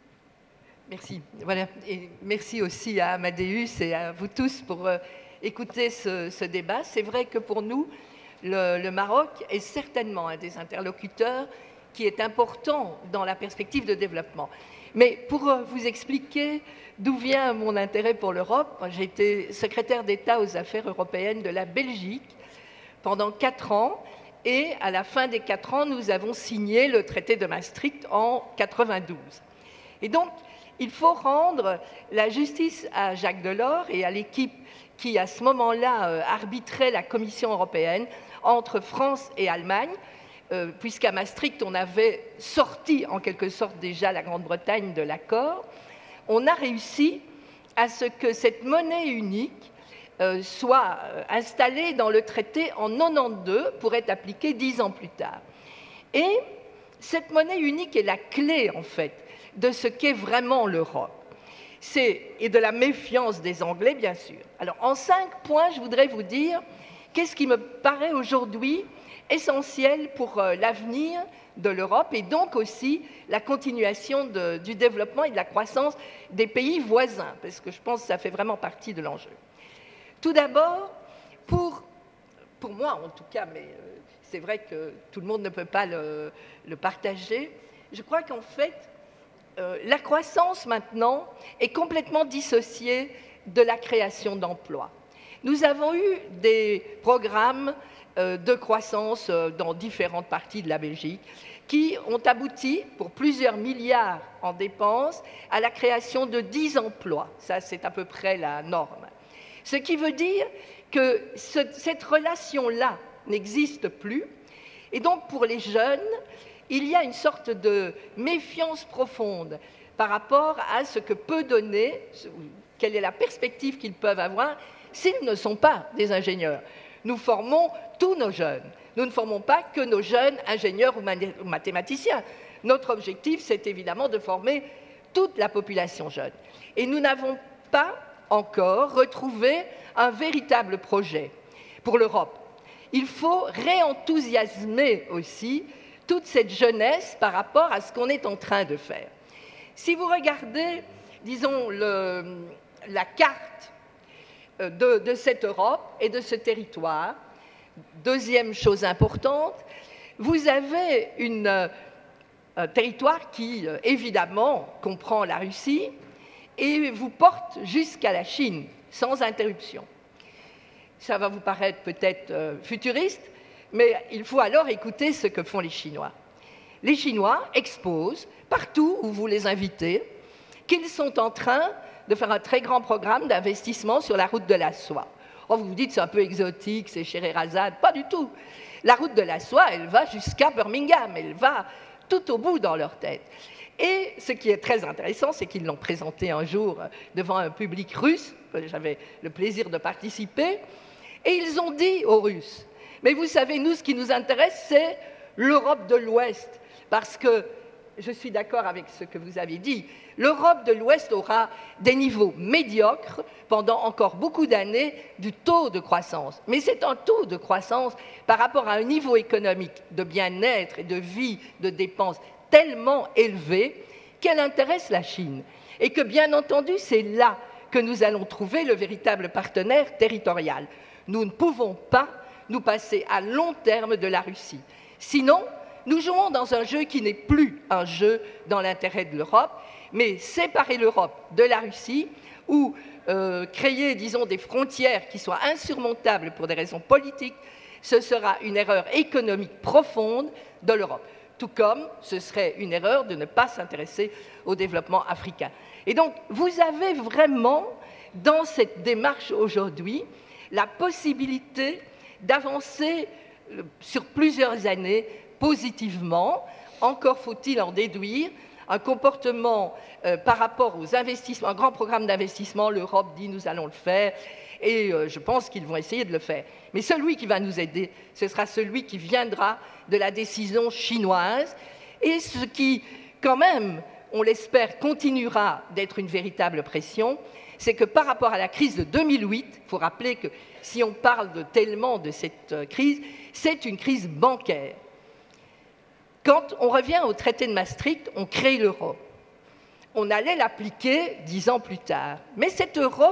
Merci. Voilà. Et merci aussi à Amadeus et à vous tous pour euh, écouter ce, ce débat. C'est vrai que pour nous, le, le Maroc est certainement un des interlocuteurs qui est important dans la perspective de développement. Mais pour euh, vous expliquer d'où vient mon intérêt pour l'Europe, j'ai été secrétaire d'État aux affaires européennes de la Belgique pendant quatre ans. Et à la fin des quatre ans, nous avons signé le traité de Maastricht en quatre-vingt-douze. Et donc, il faut rendre la justice à Jacques Delors et à l'équipe qui, à ce moment-là, euh, arbitrait la Commission européenne entre France et Allemagne, euh, puisqu'à Maastricht, on avait sorti en quelque sorte déjà la Grande-Bretagne de l'accord. On a réussi à ce que cette monnaie unique euh, soit installée dans le traité en quatre-vingt-douze pour être appliquée dix ans plus tard. Et cette monnaie unique est la clé, en fait, de ce qu'est vraiment l'Europe. Et de la méfiance des Anglais, bien sûr. Alors, en cinq points, je voudrais vous dire qu'est-ce qui me paraît aujourd'hui essentiel pour euh, l'avenir de l'Europe et donc aussi la continuation de, du développement et de la croissance des pays voisins, parce que je pense que ça fait vraiment partie de l'enjeu. Tout d'abord, pour, pour moi en tout cas, mais euh, c'est vrai que tout le monde ne peut pas le, le partager, je crois qu'en fait, Euh, la croissance, maintenant, est complètement dissociée de la création d'emplois. Nous avons eu des programmes euh, de croissance euh, dans différentes parties de la Belgique qui ont abouti, pour plusieurs milliards en dépenses, à la création de dix emplois. Ça, c'est à peu près la norme. Ce qui veut dire que ce, cette relation-là n'existe plus. Et donc, pour les jeunes, il y a une sorte de méfiance profonde par rapport à ce que peut donner, quelle est la perspective qu'ils peuvent avoir s'ils ne sont pas des ingénieurs. Nous formons tous nos jeunes. Nous ne formons pas que nos jeunes ingénieurs ou mathématiciens. Notre objectif, c'est évidemment de former toute la population jeune. Et nous n'avons pas encore retrouvé un véritable projet pour l'Europe. Il faut réenthousiasmer aussi toute cette jeunesse par rapport à ce qu'on est en train de faire. Si vous regardez, disons, le, la carte de, de cette Europe et de ce territoire, deuxième chose importante, vous avez une, un territoire qui, évidemment, comprend la Russie et vous porte jusqu'à la Chine, sans interruption. Ça va vous paraître peut-être euh, futuriste, mais il faut alors écouter ce que font les Chinois. Les Chinois exposent partout où vous les invitez qu'ils sont en train de faire un très grand programme d'investissement sur la route de la soie. Oh, vous vous dites c'est un peu exotique, c'est Scheherazade. Pas du tout. La route de la soie, elle va jusqu'à Birmingham, elle va tout au bout dans leur tête. Et ce qui est très intéressant, c'est qu'ils l'ont présenté un jour devant un public russe, j'avais le plaisir de participer, et ils ont dit aux Russes, mais vous savez, nous, ce qui nous intéresse, c'est l'Europe de l'Ouest, parce que je suis d'accord avec ce que vous avez dit, l'Europe de l'Ouest aura des niveaux médiocres pendant encore beaucoup d'années du taux de croissance. Mais c'est un taux de croissance par rapport à un niveau économique de bien-être et de vie, de dépenses tellement élevé qu'elle intéresse la Chine. Et que, bien entendu, c'est là que nous allons trouver le véritable partenaire territorial. Nous ne pouvons pas nous passer à long terme de la Russie. Sinon, nous jouons dans un jeu qui n'est plus un jeu dans l'intérêt de l'Europe, mais séparer l'Europe de la Russie ou euh, créer, disons, des frontières qui soient insurmontables pour des raisons politiques, ce sera une erreur économique profonde de l'Europe. Tout comme ce serait une erreur de ne pas s'intéresser au développement africain. Et donc, vous avez vraiment, dans cette démarche aujourd'hui, la possibilité d'avancer sur plusieurs années positivement. Encore faut-il en déduire un comportement euh, par rapport aux investissements, un grand programme d'investissement. L'Europe dit nous allons le faire et euh, je pense qu'ils vont essayer de le faire. Mais celui qui va nous aider, ce sera celui qui viendra de la décision chinoise et ce qui, quand même, on l'espère, continuera d'être une véritable pression, c'est que par rapport à la crise de deux mille huit, il faut rappeler que si on parle de tellement de cette crise, c'est une crise bancaire. Quand on revient au traité de Maastricht, on crée l'euro. On allait l'appliquer dix ans plus tard. Mais cet euro,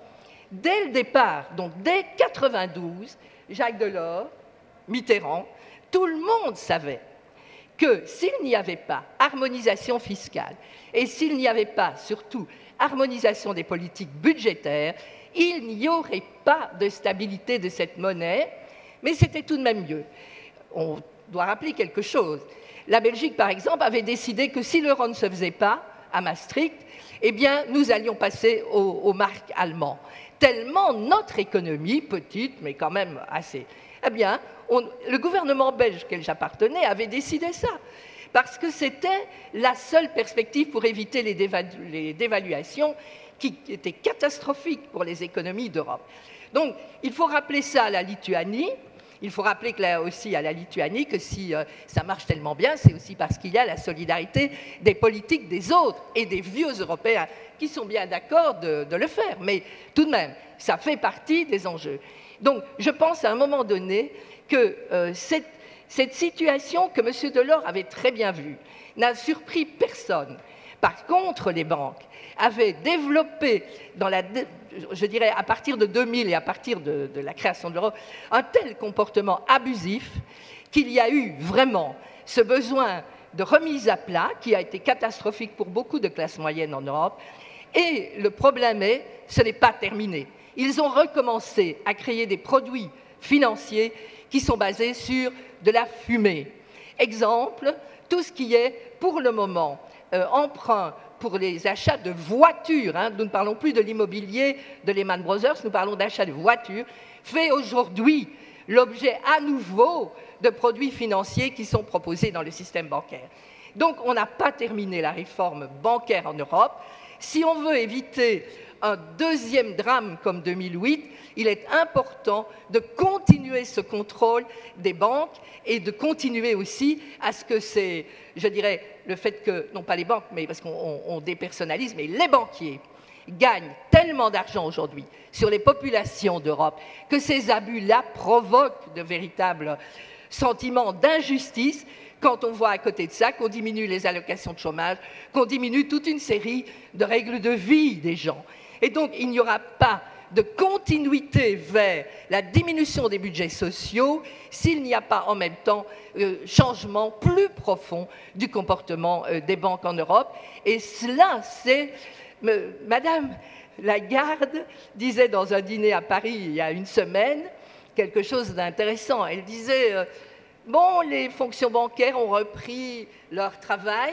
dès le départ, donc dès mille neuf cent quatre-vingt-douze, Jacques Delors, Mitterrand, tout le monde savait que s'il n'y avait pas harmonisation fiscale et s'il n'y avait pas, surtout, harmonisation des politiques budgétaires, il n'y aurait pas de stabilité de cette monnaie, mais c'était tout de même mieux. On doit rappeler quelque chose. La Belgique, par exemple, avait décidé que si l'euro ne se faisait pas à Maastricht, eh bien, nous allions passer aux, aux marques allemandes. Tellement notre économie, petite, mais quand même assez... Eh bien, on, le gouvernement belge auquel j'appartenais avait décidé ça, parce que c'était la seule perspective pour éviter les, dévalu les dévaluations qui étaient catastrophiques pour les économies d'Europe. Donc, il faut rappeler ça à la Lituanie. Il faut rappeler que là aussi à la Lituanie que si euh, ça marche tellement bien, c'est aussi parce qu'il y a la solidarité des politiques des autres et des vieux Européens qui sont bien d'accord de, de le faire. Mais tout de même, ça fait partie des enjeux. Donc, je pense à un moment donné que euh, cette, cette situation que M. Delors avait très bien vue n'a surpris personne. Par contre, les banques avaient développé, dans la, je dirais à partir de deux mille et à partir de, de la création de l'euro, un tel comportement abusif qu'il y a eu vraiment ce besoin de remise à plat qui a été catastrophique pour beaucoup de classes moyennes en Europe. Et le problème est, ce n'est pas terminé. Ils ont recommencé à créer des produits financiers qui sont basés sur de la fumée. Exemple, tout ce qui est, pour le moment, euh, emprunt pour les achats de voitures, hein, nous ne parlons plus de l'immobilier de Lehman Brothers, nous parlons d'achats de voitures, fait aujourd'hui l'objet à nouveau de produits financiers qui sont proposés dans le système bancaire. Donc on n'a pas terminé la réforme bancaire en Europe. Si on veut éviter un deuxième drame comme deux mille huit, il est important de continuer ce contrôle des banques et de continuer aussi à ce que c'est, je dirais, le fait que, non pas les banques, mais parce qu'on on dépersonnalise, mais les banquiers gagnent tellement d'argent aujourd'hui sur les populations d'Europe que ces abus-là provoquent de véritables sentiments d'injustice quand on voit à côté de ça qu'on diminue les allocations de chômage, qu'on diminue toute une série de règles de vie des gens. Et donc, il n'y aura pas de continuité vers la diminution des budgets sociaux s'il n'y a pas en même temps euh, changement plus profond du comportement euh, des banques en Europe. Et cela, c'est... Me, Madame Lagarde disait dans un dîner à Paris il y a une semaine quelque chose d'intéressant. Elle disait, euh, bon, les fonctions bancaires ont repris leur travail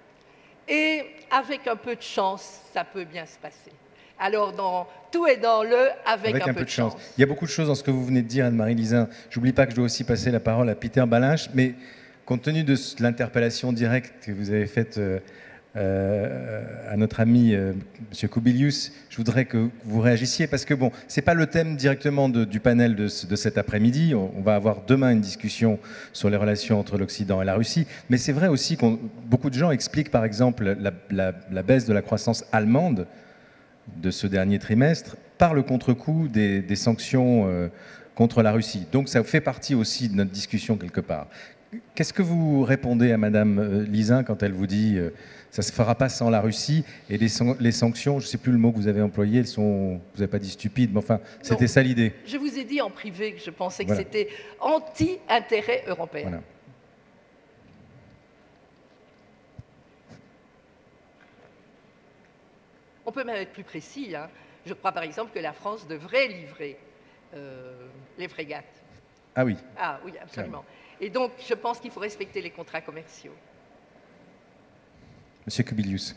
et avec un peu de chance, ça peut bien se passer. Alors, dans, tout est dans le avec, avec un, un peu, peu de chance. chance. Il y a beaucoup de choses dans ce que vous venez de dire, Anne-Marie Lizin. J'oublie pas que je dois aussi passer la parole à Peter Balinch, mais compte tenu de l'interpellation directe que vous avez faite euh, à notre ami euh, M. Kubilius, je voudrais que vous réagissiez, parce que bon, ce n'est pas le thème directement de, du panel de, de cet après-midi. On, on va avoir demain une discussion sur les relations entre l'Occident et la Russie, mais c'est vrai aussi que beaucoup de gens expliquent par exemple la, la, la baisse de la croissance allemande de ce dernier trimestre par le contre-coup des, des sanctions euh, contre la Russie. Donc ça fait partie aussi de notre discussion quelque part. Qu'est-ce que vous répondez à Madame Lizin quand elle vous dit euh, ça ne se fera pas sans la Russie et les, les sanctions, je ne sais plus le mot que vous avez employé, elles sont, vous n'avez pas dit stupides, mais enfin, c'était ça l'idée. Je vous ai dit en privé que je pensais que voilà. c'était anti-intérêt européen. Voilà. On peut même être plus précis. Hein. Je crois par exemple que la France devrait livrer euh, les frégates. Ah oui. Ah oui, absolument. Et donc, je pense qu'il faut respecter les contrats commerciaux. Monsieur Kubilius.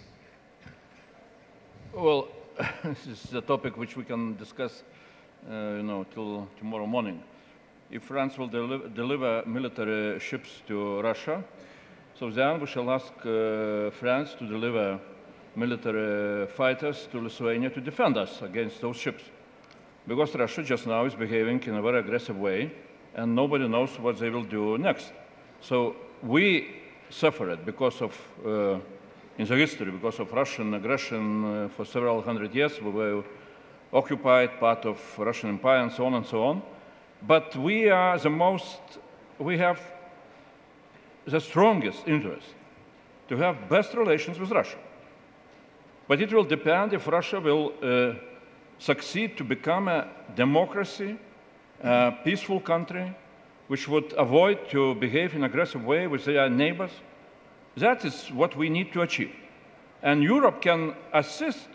Well, this is a topic which we can discuss, uh, you know, till tomorrow morning. If France will deli deliver military ships to Russia, so then we shall ask uh, France to deliver military fighters to Lithuania to defend us against those ships. Because Russia just now is behaving in a very aggressive way, and nobody knows what they will do next. So we suffered because of, uh, in the history, because of Russian aggression uh, for several hundred years. We were occupied, part of Russian Empire, and so on and so on. But we are the most, we have the strongest interest to have best relations with Russia. But it will depend if Russia will uh, succeed to become a democracy, a peaceful country, which would avoid to behave in an aggressive way with their neighbors. That is what we need to achieve. And Europe can assist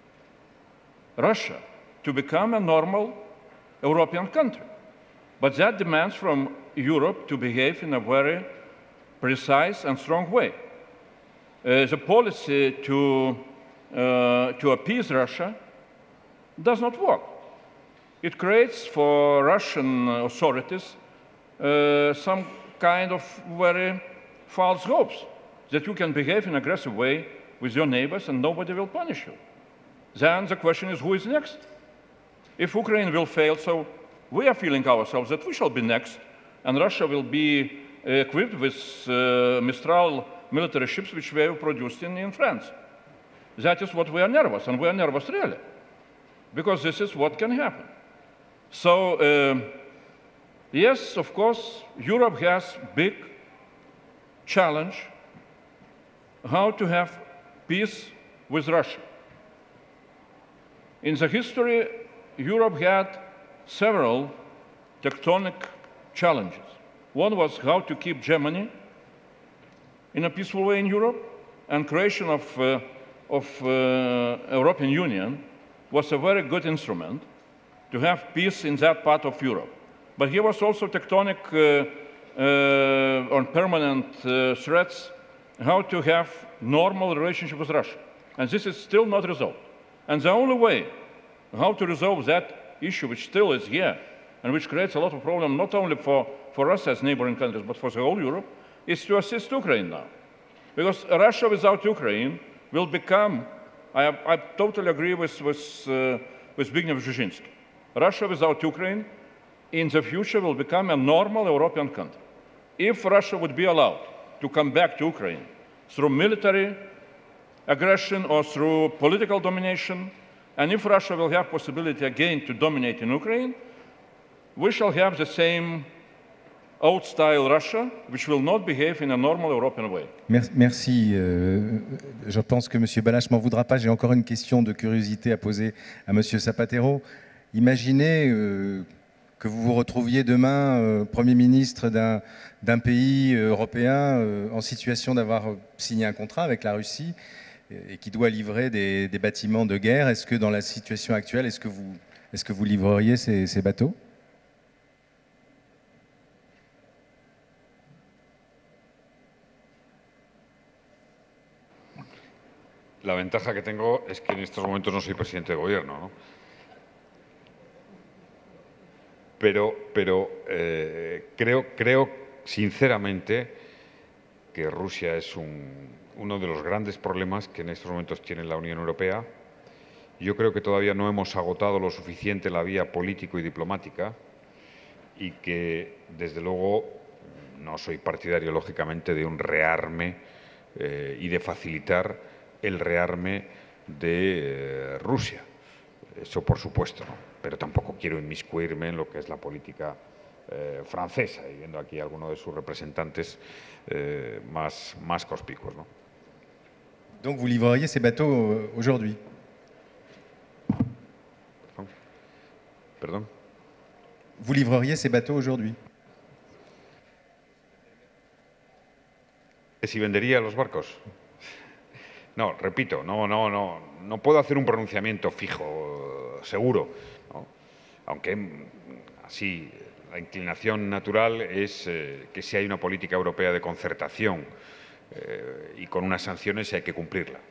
Russia to become a normal European country. But that demands from Europe to behave in a very precise and strong way. Uh, the policy to, uh, to appease Russia does not work. It creates for Russian authorities uh, some kind of very false hopes that you can behave in an aggressive way with your neighbors and nobody will punish you. Then the question is, who is next? If Ukraine will fail, so we are feeling ourselves that we shall be next, and Russia will be uh, equipped with uh, Mistral military ships which were produced in, in France. That is what we are nervous, and we are nervous really, because this is what can happen. So, uh, yes, of course, Europe has big challenge how to have peace with Russia. In the history, Europe had several tectonic challenges. One was how to keep Germany in a peaceful way in Europe, and creation of, uh, of uh, European Union was a very good instrument to have peace in that part of Europe. But here was also tectonic uh, uh, or permanent uh, threats, how to have normal relationship with Russia. And this is still not resolved. And the only way how to resolve that issue, which still is here, and which creates a lot of problems not only for, for us as neighboring countries, but for the whole Europe, is to assist Ukraine now. Because Russia without Ukraine will become, I, I totally agree with, with, uh, with Zbigniew Brzezinski, Russia without Ukraine in the future will become a normal European country. If Russia would be allowed to come back to Ukraine through military aggression or through political domination, and if Russia will have possibility again to dominate in Ukraine, we shall have the same old-style Russia, which will not behave in a normal European way. Merci. Euh, je pense que M. Balache m'en voudra pas. J'ai encore une question de curiosité à poser à M. Zapatero. Imaginez euh, que vous vous retrouviez demain euh, Premier ministre d'un d'un pays européen euh, en situation d'avoir signé un contrat avec la Russie et, et qui doit livrer des, des bâtiments de guerre. Est-ce que dans la situation actuelle, est-ce que vous, est-ce que vous livreriez ces, ces bateaux ? La ventaja que tengo es que en estos momentos no soy presidente de gobierno, ¿no? Pero, pero eh, creo, creo sinceramente que Rusia es un, uno de los grandes problemas que en estos momentos tiene la Unión Europea. Yo creo que todavía no hemos agotado lo suficiente la vía político y diplomática y que, desde luego, no soy partidario, lógicamente, de un rearme eh, y de facilitar el rearme de eh, Rusia. Eso, por supuesto, ¿no? Pero tampoco quiero inmiscuirme en lo que es la política eh, francesa, y viendo aquí a algunos de sus representantes eh, más, más conspicuos, ¿no? Donc vous livreriez ces bateaux aujourd'hui? Perdón. Perdón. Vous livreriez ces bateaux aujourd'hui? ¿Que si vendería los barcos? No, repito, no, no, no, no puedo hacer un pronunciamiento fijo, seguro, ¿no? Aunque así la inclinación natural es eh, que si hay una política europea de concertación eh, y con unas sanciones hay que cumplirla.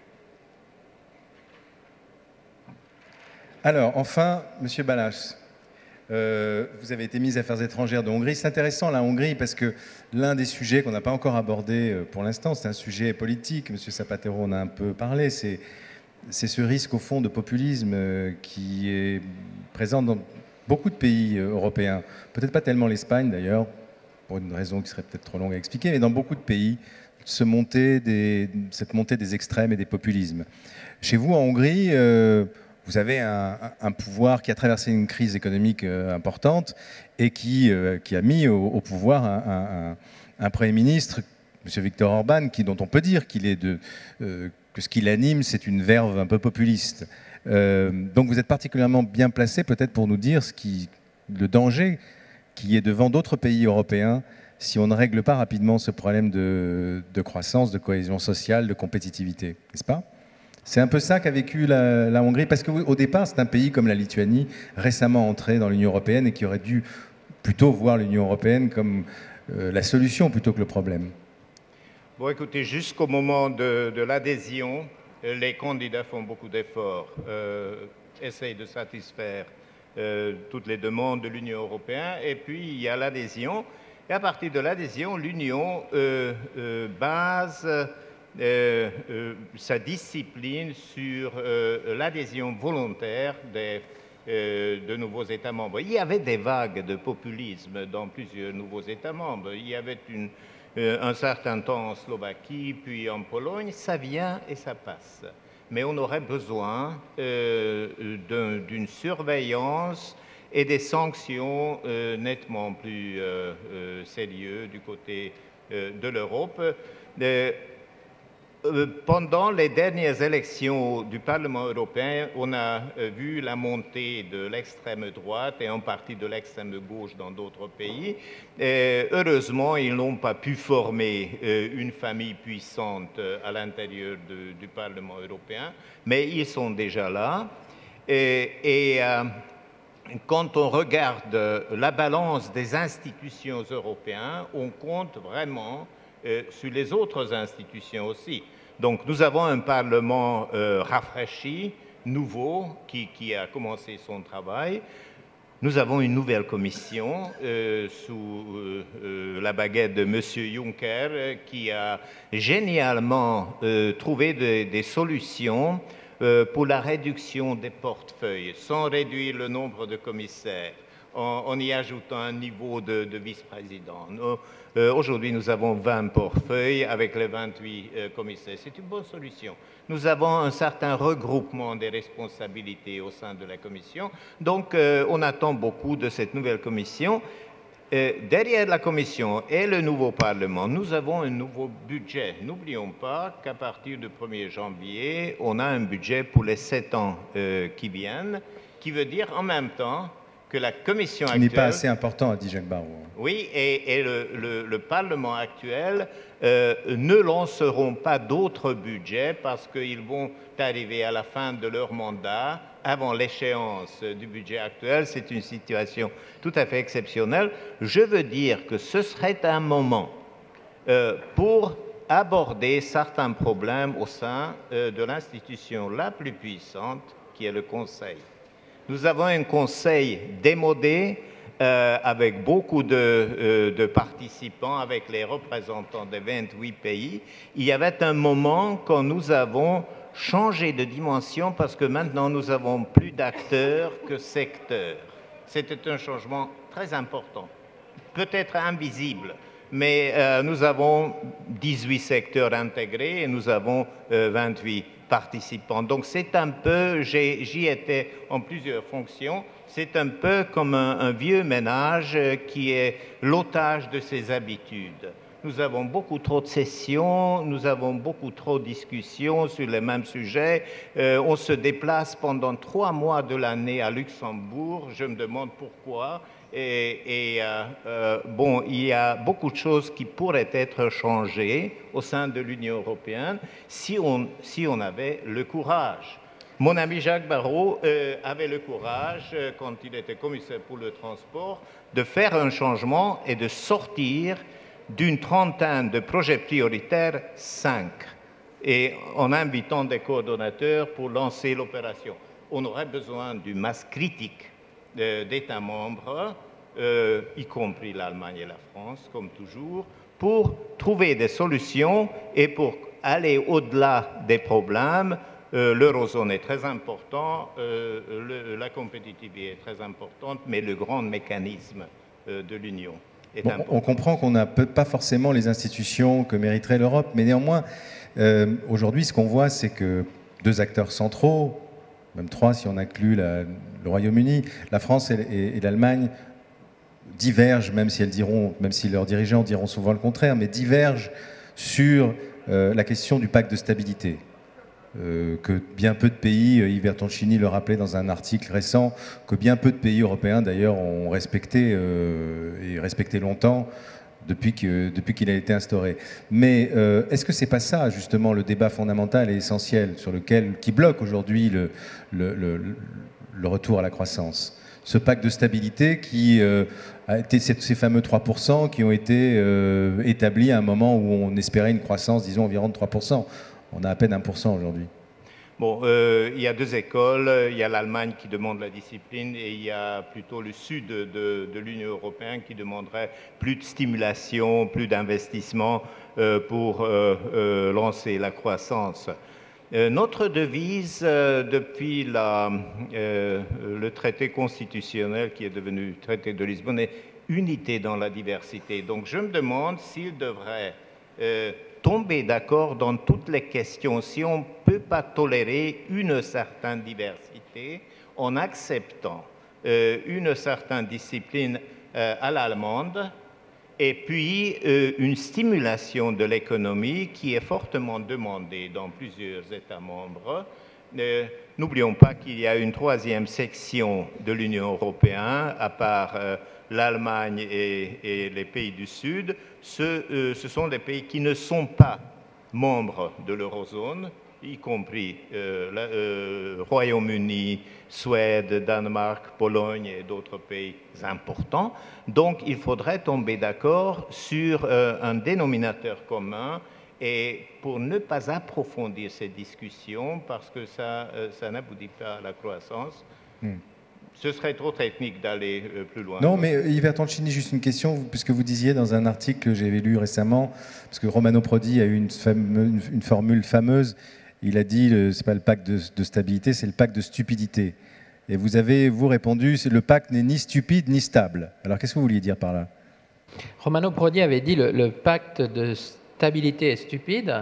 Alors, enfin, Monsieur Balázs, euh, vous avez été ministre des Affaires étrangères de Hongrie. C'est intéressant, la Hongrie, parce que l'un des sujets qu'on n'a pas encore abordé euh, pour l'instant, c'est un sujet politique. Monsieur Zapatero en a un peu parlé. C'est ce risque, au fond, de populisme euh, qui est présent dans beaucoup de pays euh, européens. Peut-être pas tellement l'Espagne, d'ailleurs, pour une raison qui serait peut-être trop longue à expliquer, mais dans beaucoup de pays, ce montée des, cette montée des extrêmes et des populismes. Chez vous, en Hongrie, euh, vous avez un, un pouvoir qui a traversé une crise économique euh, importante et qui, euh, qui a mis au, au pouvoir un, un, un Premier ministre, M. Viktor Orban, qui, dont on peut dire qu'il est de, euh, que ce qui l'anime, c'est une verve un peu populiste. Euh, donc vous êtes particulièrement bien placé peut-être pour nous dire ce qui, le danger qui est devant d'autres pays européens si on ne règle pas rapidement ce problème de, de croissance, de cohésion sociale, de compétitivité, n'est-ce pas ? C'est un peu ça qu'a vécu la, la Hongrie, parce qu'au départ, c'est un pays comme la Lituanie, récemment entré dans l'Union européenne et qui aurait dû plutôt voir l'Union européenne comme euh, la solution plutôt que le problème. Bon, écoutez, jusqu'au moment de, de l'adhésion, les candidats font beaucoup d'efforts, euh, essayent de satisfaire euh, toutes les demandes de l'Union européenne, et puis il y a l'adhésion, et à partir de l'adhésion, l'Union euh, euh, base Euh, euh, sa discipline sur euh, l'adhésion volontaire des, euh, de nouveaux États membres. Il y avait des vagues de populisme dans plusieurs nouveaux États membres. Il y avait une, euh, un certain temps en Slovaquie, puis en Pologne. Ça vient et ça passe. Mais on aurait besoin euh, d'une surveillance et des sanctions euh, nettement plus euh, euh, sérieuses du côté euh, de l'Europe. Pendant les dernières élections du Parlement européen, on a vu la montée de l'extrême droite et en partie de l'extrême gauche dans d'autres pays. Et heureusement, ils n'ont pas pu former une famille puissante à l'intérieur du Parlement européen, mais ils sont déjà là. Et, et euh, quand on regarde la balance des institutions européennes, on compte vraiment Euh, sur les autres institutions aussi. Donc nous avons un Parlement euh, rafraîchi, nouveau, qui, qui a commencé son travail. Nous avons une nouvelle commission euh, sous euh, euh, la baguette de M. Juncker euh, qui a génialement euh, trouvé de, des solutions euh, pour la réduction des portefeuilles, sans réduire le nombre de commissaires, en, en y ajoutant un niveau de, de vice-président. Euh, Aujourd'hui, nous avons vingt portefeuilles avec les vingt-huit euh, commissaires. C'est une bonne solution. Nous avons un certain regroupement des responsabilités au sein de la Commission. Donc, euh, on attend beaucoup de cette nouvelle Commission. Euh, derrière la Commission et le nouveau Parlement, nous avons un nouveau budget. N'oublions pas qu'à partir du premier janvier, on a un budget pour les sept ans euh, qui viennent, qui veut dire en même temps que la Commission qui actuelle... n'est pas assez important, a dit Jacques Barrot. Oui, et, et le, le, le Parlement actuel euh, ne lanceront pas d'autres budgets parce qu'ils vont arriver à la fin de leur mandat avant l'échéance du budget actuel. C'est une situation tout à fait exceptionnelle. Je veux dire que ce serait un moment euh, pour aborder certains problèmes au sein euh, de l'institution la plus puissante qui est le Conseil. Nous avons un Conseil démodé, euh, avec beaucoup de, euh, de participants, avec les représentants des vingt-huit pays. Il y avait un moment quand nous avons changé de dimension parce que maintenant nous avons plus d'acteurs que secteurs. C'était un changement très important, peut-être invisible, mais euh, nous avons dix-huit secteurs intégrés et nous avons euh, vingt-huit participants. Donc c'est un peu, j'y étais en plusieurs fonctions, c'est un peu comme un, un vieux ménage qui est l'otage de ses habitudes. Nous avons beaucoup trop de sessions, nous avons beaucoup trop de discussions sur les mêmes sujets. Euh, on se déplace pendant trois mois de l'année à Luxembourg. Je me demande pourquoi. Et, et euh, euh, bon, il y a beaucoup de choses qui pourraient être changées au sein de l'Union européenne si on, si on avait le courage. Mon ami Jacques Barrot euh, avait le courage, euh, quand il était commissaire pour le transport, de faire un changement et de sortir d'une trentaine de projets prioritaires, cinq, et en invitant des coordonnateurs pour lancer l'opération. On aurait besoin d'une masse critique euh, d'États membres, euh, y compris l'Allemagne et la France, comme toujours, pour trouver des solutions et pour aller au-delà des problèmes. Euh, L'eurozone est très important, euh, le, la compétitivité est très importante, mais le grand mécanisme euh, de l'Union. Bon, on comprend qu'on n'a pas forcément les institutions que mériterait l'Europe, mais néanmoins, euh, aujourd'hui, ce qu'on voit, c'est que deux acteurs centraux, même trois si on inclut la, le Royaume-Uni, la France et, et, et l'Allemagne, divergent, même si elles diront, même si leurs dirigeants diront souvent le contraire, mais divergent sur euh, la question du pacte de stabilité. Euh, que bien peu de pays, Yves Bertoncini le rappelait dans un article récent, que bien peu de pays européens d'ailleurs ont respecté euh, et respecté longtemps depuis que, depuis qu'il a été instauré. Mais euh, est-ce que c'est pas ça justement le débat fondamental et essentiel sur lequel qui bloque aujourd'hui le, le, le, le retour à la croissance? Ce pacte de stabilité qui euh, a été ces, ces fameux trois pour cent qui ont été euh, établis à un moment où on espérait une croissance, disons, environ de trois pour cent. On a à peine un pour cent aujourd'hui. Bon, euh, il y a deux écoles. Il y a l'Allemagne qui demande la discipline et il y a plutôt le sud de, de, de l'Union européenne qui demanderait plus de stimulation, plus d'investissement euh, pour euh, euh, lancer la croissance. Euh, notre devise euh, depuis la, euh, le traité constitutionnel qui est devenu traité de Lisbonne est unité dans la diversité. Donc je me demande s'il devrait euh, tomber d'accord dans toutes les questions, si on ne peut pas tolérer une certaine diversité en acceptant euh, une certaine discipline euh, à l'allemande et puis euh, une stimulation de l'économie qui est fortement demandée dans plusieurs États membres. Euh, N'oublions pas qu'il y a une troisième section de l'Union européenne, à part euh, l'Allemagne et, et les pays du Sud. Ce, euh, ce sont des pays qui ne sont pas membres de l'eurozone, y compris euh, le euh, Royaume-Uni, Suède, Danemark, Pologne et d'autres pays importants. Donc il faudrait tomber d'accord sur euh, un dénominateur commun. Et pour ne pas approfondir ces discussions, parce que ça, euh, ça n'aboutit pas à la croissance, hmm. ce serait trop technique d'aller euh, plus loin. Non, mais Yves Bertoncini, juste une question, puisque vous disiez dans un article que j'avais lu récemment, parce que Romano Prodi a eu une, une, une formule fameuse, il a dit, ce n'est pas le pacte de, de stabilité, c'est le pacte de stupidité. Et vous avez, vous, répondu, le pacte n'est ni stupide ni stable. Alors qu'est-ce que vous vouliez dire par là? Romano Prodi avait dit le, le pacte de stabilité est stupide,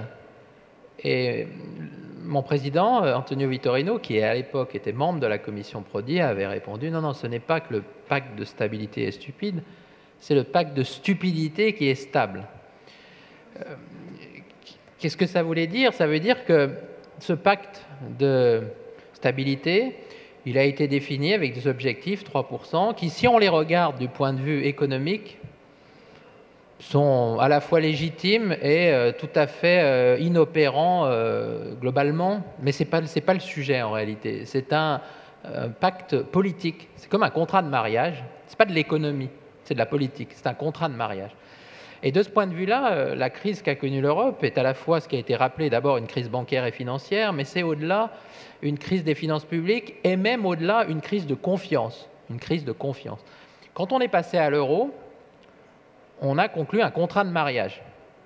et mon président, Antonio Vitorino, qui à l'époque était membre de la commission Prodi, avait répondu non, non, ce n'est pas que le pacte de stabilité est stupide, c'est le pacte de stupidité qui est stable. Euh, Qu'est-ce que ça voulait dire? Ça veut dire que ce pacte de stabilité, il a été défini avec des objectifs trois pour cent qui, si on les regarde du point de vue économique, sont à la fois légitimes et euh, tout à fait euh, inopérants euh, globalement, mais ce n'est pas, c'est pas le sujet en réalité. C'est un, un pacte politique, c'est comme un contrat de mariage, ce n'est pas de l'économie, c'est de la politique, c'est un contrat de mariage. Et de ce point de vue-là, euh, la crise qu'a connue l'Europe est à la fois ce qui a été rappelé d'abord une crise bancaire et financière, mais c'est au-delà une crise des finances publiques et même au-delà une crise de confiance, une crise de confiance. Quand on est passé à l'euro, on a conclu un contrat de mariage.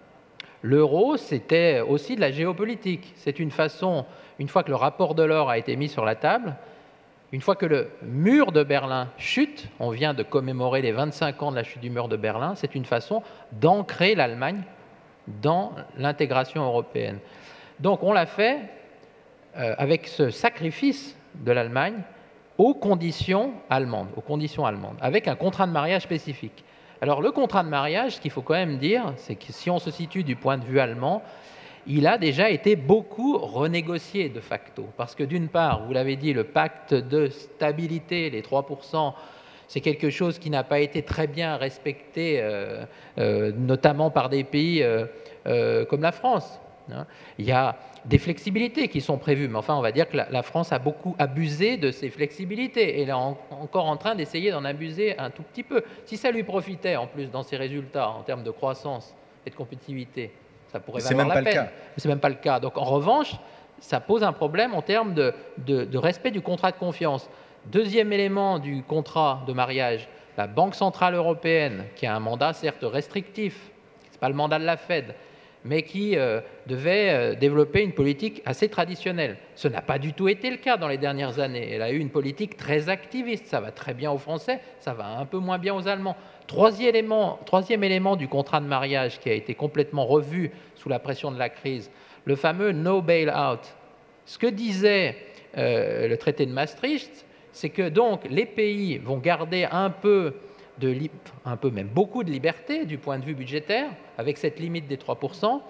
L'euro, c'était aussi de la géopolitique. C'est une façon, une fois que le rapport de l'or a été mis sur la table, une fois que le mur de Berlin chute, on vient de commémorer les vingt-cinq ans de la chute du mur de Berlin, c'est une façon d'ancrer l'Allemagne dans l'intégration européenne. Donc on l'a fait euh, avec ce sacrifice de l'Allemagne aux conditions allemandes, aux conditions allemandes, avec un contrat de mariage spécifique. Alors le contrat de mariage, ce qu'il faut quand même dire, c'est que si on se situe du point de vue allemand, il a déjà été beaucoup renégocié de facto. Parce que d'une part, vous l'avez dit, le pacte de stabilité, les trois pour cent, c'est quelque chose qui n'a pas été très bien respecté, euh, euh, notamment par des pays euh, euh, comme la France. Hein. Il y a des flexibilités qui sont prévues, mais enfin, on va dire que la, la France a beaucoup abusé de ces flexibilités et elle est en, encore en train d'essayer d'en abuser un tout petit peu. Si ça lui profitait, en plus, dans ses résultats, en termes de croissance et de compétitivité, ça pourrait valoir la peine. Mais ce n'est même pas le cas. Donc, en revanche, ça pose un problème en termes de, de, de respect du contrat de confiance. Deuxième élément du contrat de mariage, la Banque centrale européenne, qui a un mandat certes restrictif, ce n'est pas le mandat de la Fed, mais qui euh, devait euh, développer une politique assez traditionnelle. Ce n'a pas du tout été le cas dans les dernières années. Elle a eu une politique très activiste. Ça va très bien aux Français, ça va un peu moins bien aux Allemands. Troisième élément, troisième élément du contrat de mariage qui a été complètement revu sous la pression de la crise, le fameux « no bail-out ». Ce que disait euh, le traité de Maastricht, c'est que donc les pays vont garder un peu de, un peu même beaucoup de liberté du point de vue budgétaire, avec cette limite des trois pour cent,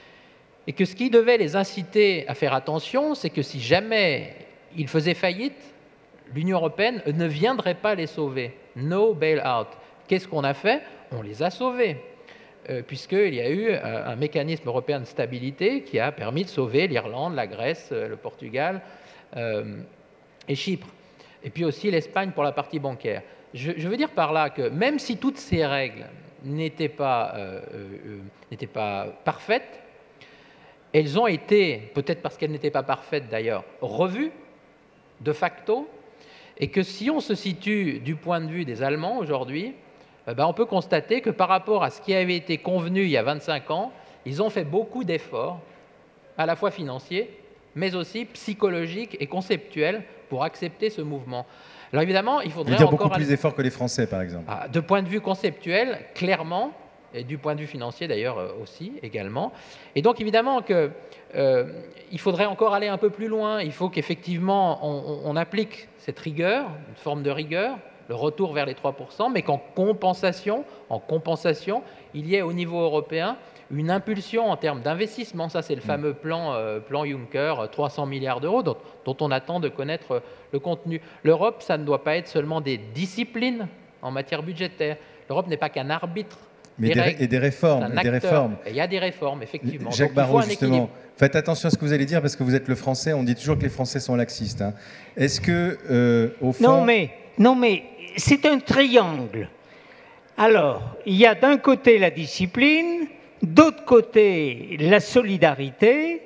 et que ce qui devait les inciter à faire attention, c'est que si jamais ils faisaient faillite, l'Union européenne ne viendrait pas les sauver. No bail-out. Qu'est-ce qu'on a fait? On les a sauvés, euh, puisqu'il y a eu euh, un mécanisme européen de stabilité qui a permis de sauver l'Irlande, la Grèce, euh, le Portugal euh, et Chypre. Et puis aussi l'Espagne pour la partie bancaire. Je, je veux dire par là que même si toutes ces règles n'étaient pas, euh, euh, n'étaient pas parfaites, elles ont été, peut-être parce qu'elles n'étaient pas parfaites d'ailleurs, revues de facto, et que si on se situe du point de vue des Allemands aujourd'hui, eh ben on peut constater que par rapport à ce qui avait été convenu il y a vingt-cinq ans, ils ont fait beaucoup d'efforts, à la fois financiers, mais aussi psychologiques et conceptuels, pour accepter ce mouvement. Alors évidemment, il faudrait dire encore... beaucoup plus d'efforts que les Français, par exemple. Ah, de point de vue conceptuel, clairement, et du point de vue financier d'ailleurs aussi, également. Et donc évidemment qu'il euh, faudrait encore aller un peu plus loin. Il faut qu'effectivement on, on applique cette rigueur, une forme de rigueur, le retour vers les trois pour cent, mais qu'en compensation, en compensation, il y ait au niveau européen une impulsion en termes d'investissement. Ça, c'est le fameux plan, euh, plan Juncker, trois cents milliards d'euros, dont, dont on attend de connaître le contenu. L'Europe, ça ne doit pas être seulement des disciplines en matière budgétaire. L'Europe n'est pas qu'un arbitre. Mais des, règles, et des réformes. Et des réformes. Et il y a des réformes, effectivement. Jacques Barrot, justement, faites attention à ce que vous allez dire, parce que vous êtes le Français, on dit toujours que les Français sont laxistes. Hein. Est-ce que, euh, au fond... Non, mais, non, mais c'est un triangle. Alors, il y a d'un côté la discipline, d'autre côté la solidarité.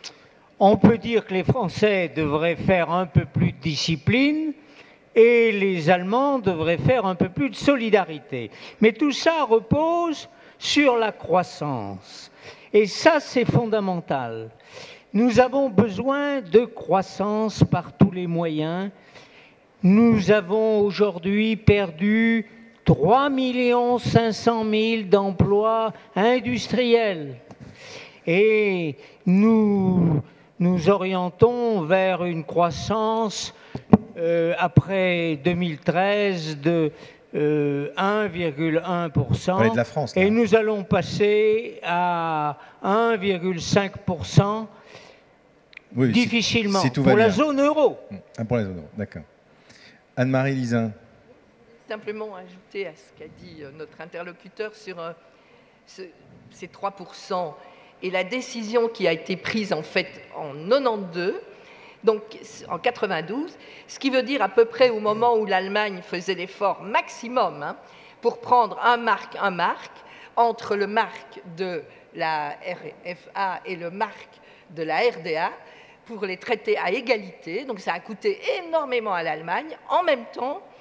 On peut dire que les Français devraient faire un peu plus de discipline et les Allemands devraient faire un peu plus de solidarité. Mais tout ça repose sur la croissance. Et ça, c'est fondamental. Nous avons besoin de croissance par tous les moyens. Nous avons aujourd'hui perdu trois millions cinq cent mille d'emplois industriels. Et nous nous orientons vers une croissance euh, après deux mille treize de euh, un virgule un pour cent. de la France, là. Et nous allons passer à un virgule cinq pour cent oui, difficilement si, si tout pour va la bien. zone euro. Ah, pour la zone euro, d'accord. Anne-Marie Lizin. Simplement ajouter à ce qu'a dit notre interlocuteur sur euh, ce, ces trois pour cent et la décision qui a été prise en fait en quatre-vingt-douze, donc en quatre-vingt-douze, ce qui veut dire à peu près au moment où l'Allemagne faisait l'effort maximum hein, pour prendre un mark, un mark, entre le mark de la R F A et le mark de la R D A, pour les traiter à égalité. Donc ça a coûté énormément à l'Allemagne. En même temps,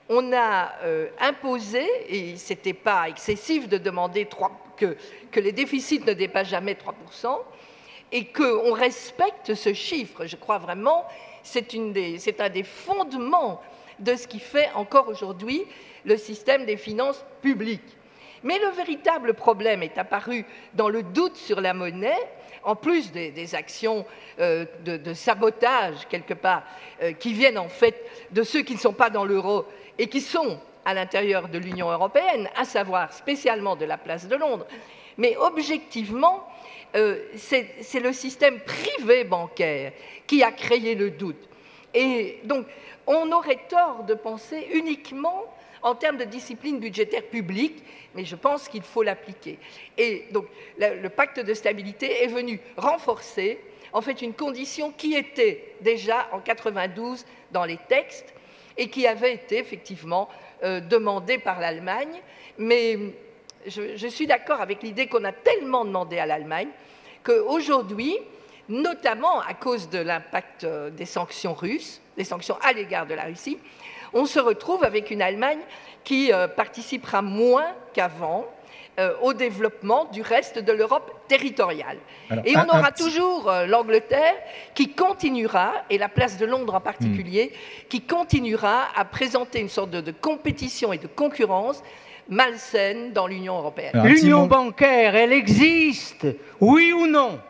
on a euh, imposé, et ce n'était pas excessif de demander trois, que, que les déficits ne dépassent jamais trois pour cent, et qu'on respecte ce chiffre. Je crois vraiment c'est c'est un des fondements de ce qui fait encore aujourd'hui le système des finances publiques. Mais le véritable problème est apparu dans le doute sur la monnaie, en plus des, des actions euh, de, de sabotage, quelque part, euh, qui viennent en fait de ceux qui ne sont pas dans l'euro et qui sont à l'intérieur de l'Union européenne, à savoir spécialement de la place de Londres. Mais objectivement, euh, c'est le système privé bancaire qui a créé le doute. Et donc, on aurait tort de penser uniquement en termes de discipline budgétaire publique, mais je pense qu'il faut l'appliquer. Et donc, le, le pacte de stabilité est venu renforcer, en fait, une condition qui était déjà en quatre-vingt-douze dans les textes et qui avait été effectivement euh, demandée par l'Allemagne. Mais je, je suis d'accord avec l'idée qu'on a tellement demandé à l'Allemagne qu'aujourd'hui, notamment à cause de l'impact des sanctions russes, des sanctions à l'égard de la Russie, on se retrouve avec une Allemagne qui euh, participera moins qu'avant euh, au développement du reste de l'Europe territoriale. Alors, et on un, aura un toujours euh, l'Angleterre qui continuera, et la place de Londres en particulier, hmm. qui continuera à présenter une sorte de, de compétition et de concurrence malsaine dans l'Union européenne. L'union bancaire, elle existe, oui ou non?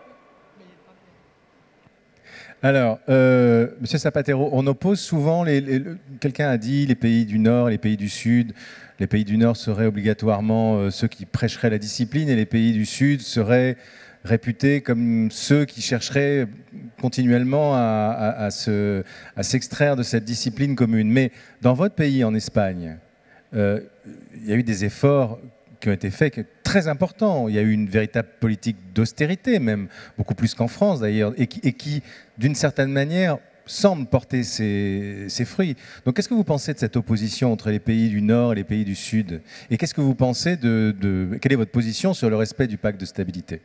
Alors, euh, Monsieur Zapatero, on oppose souvent, les, les, quelqu'un a dit les pays du Nord, les pays du Sud. Les pays du Nord seraient obligatoirement euh, ceux qui prêcheraient la discipline et les pays du Sud seraient réputés comme ceux qui chercheraient continuellement à, à, à se, à s'extraire de cette discipline commune. Mais dans votre pays, en Espagne, euh, il y a eu des efforts qui ont été faits, très importants. Il y a eu une véritable politique d'austérité, même beaucoup plus qu'en France d'ailleurs, et qui, et qui d'une certaine manière, semble porter ses, ses fruits. Donc qu'est-ce que vous pensez de cette opposition entre les pays du Nord et les pays du Sud? Et qu'est-ce que vous pensez de, de... Quelle est votre position sur le respect du pacte de stabilité?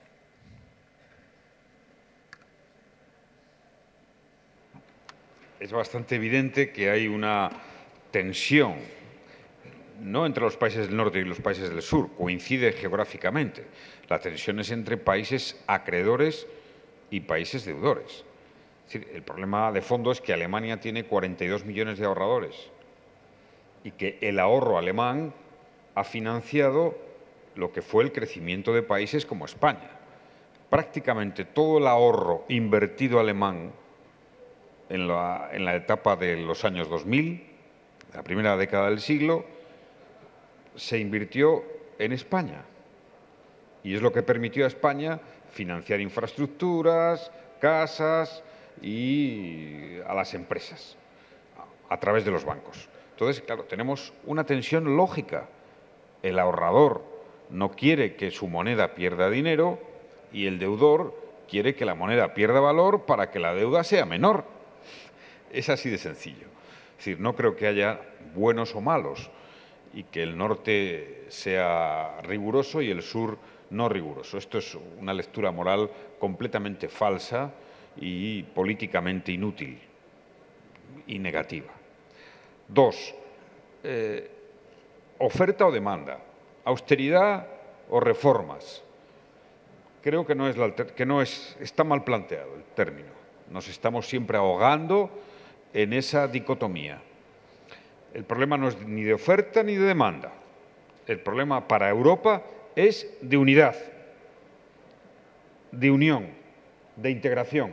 Es bastante evidente que hay una tensión no entre los países del norte y los países del sur, coincide geográficamente. La tensión es entre países acreedores y países deudores. Es decir, el problema de fondo es que Alemania tiene cuarenta y dos millones de ahorradores y que el ahorro alemán ha financiado lo que fue el crecimiento de países como España. Prácticamente todo el ahorro invertido alemán en la, en la etapa de los años dos mil, la primera década del siglo, se invirtió en España y es lo que permitió a España financiar infraestructuras, casas y a las empresas a través de los bancos. Entonces, claro, tenemos una tensión lógica. El ahorrador no quiere que su moneda pierda dinero y el deudor quiere que la moneda pierda valor para que la deuda sea menor. Es así de sencillo. Es decir, no creo que haya buenos o malos y que el norte sea riguroso y el sur no riguroso. Esto es una lectura moral completamente falsa y políticamente inútil y negativa. Dos, eh, oferta o demanda, austeridad o reformas. Creo que no es, la, que no es, está mal planteado el término. Nos estamos siempre ahogando en esa dicotomía. El problema no es ni de oferta ni de demanda. El problema para Europa es de unidad, de unión, de integración.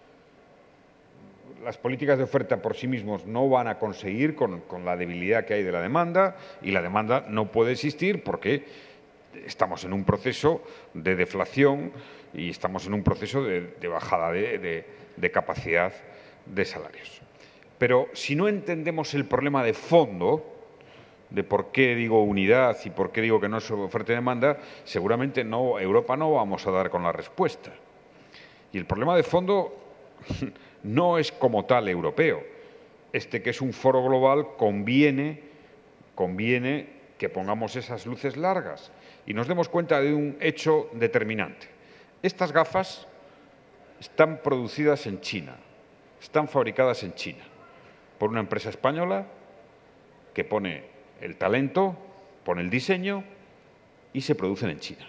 Las políticas de oferta por sí mismos no van a conseguir con, con la debilidad que hay de la demanda y la demanda no puede existir porque estamos en un proceso de deflación y estamos en un proceso de, de bajada de, de, de capacidad de salarios. Pero si no entendemos el problema de fondo, de por qué digo unidad y por qué digo que no es oferta y demanda, seguramente no, Europa no vamos a dar con la respuesta. Y el problema de fondo no es como tal europeo. Este que es un foro global conviene, conviene que pongamos esas luces largas y nos demos cuenta de un hecho determinante. Estas gafas están producidas en China, están fabricadas en China por una empresa española que pone el talento, pone el diseño y se producen en China.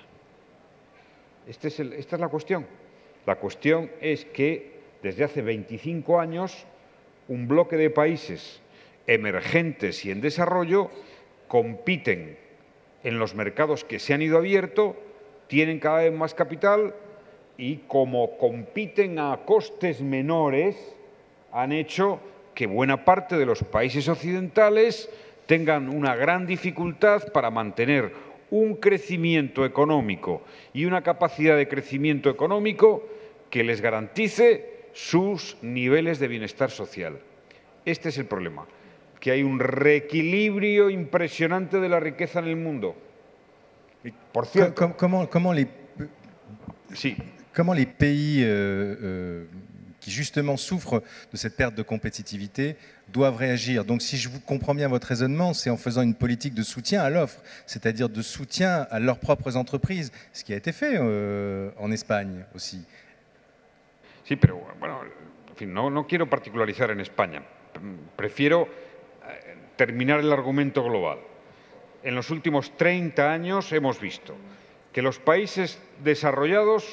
Este es el, esta es la cuestión. La cuestión es que desde hace veinticinco años un bloque de países emergentes y en desarrollo compiten en los mercados que se han ido abierto, tienen cada vez más capital y como compiten a costes menores, han hecho que buena parte de los países occidentales tengan una gran dificultad para mantener un crecimiento económico y una capacidad de crecimiento económico que les garantice sus niveles de bienestar social. Este es el problema, que hay un reequilibrio impresionante de la riqueza en el mundo. Por cierto, comment, comment, les, sí. comment les pays euh, euh, qui justement souffrent de cette perte de compétitivité doivent réagir. Donc si je vous comprends bien votre raisonnement, c'est en faisant une politique de soutien à l'offre, c'est-à-dire de soutien à leurs propres entreprises, ce qui a été fait euh, en Espagne aussi. Sí, pero bueno, en fin, no, no quiero particularizar en España. Prefiero terminar el argumento global. En los últimos treinta años hemos visto que los países desarrollados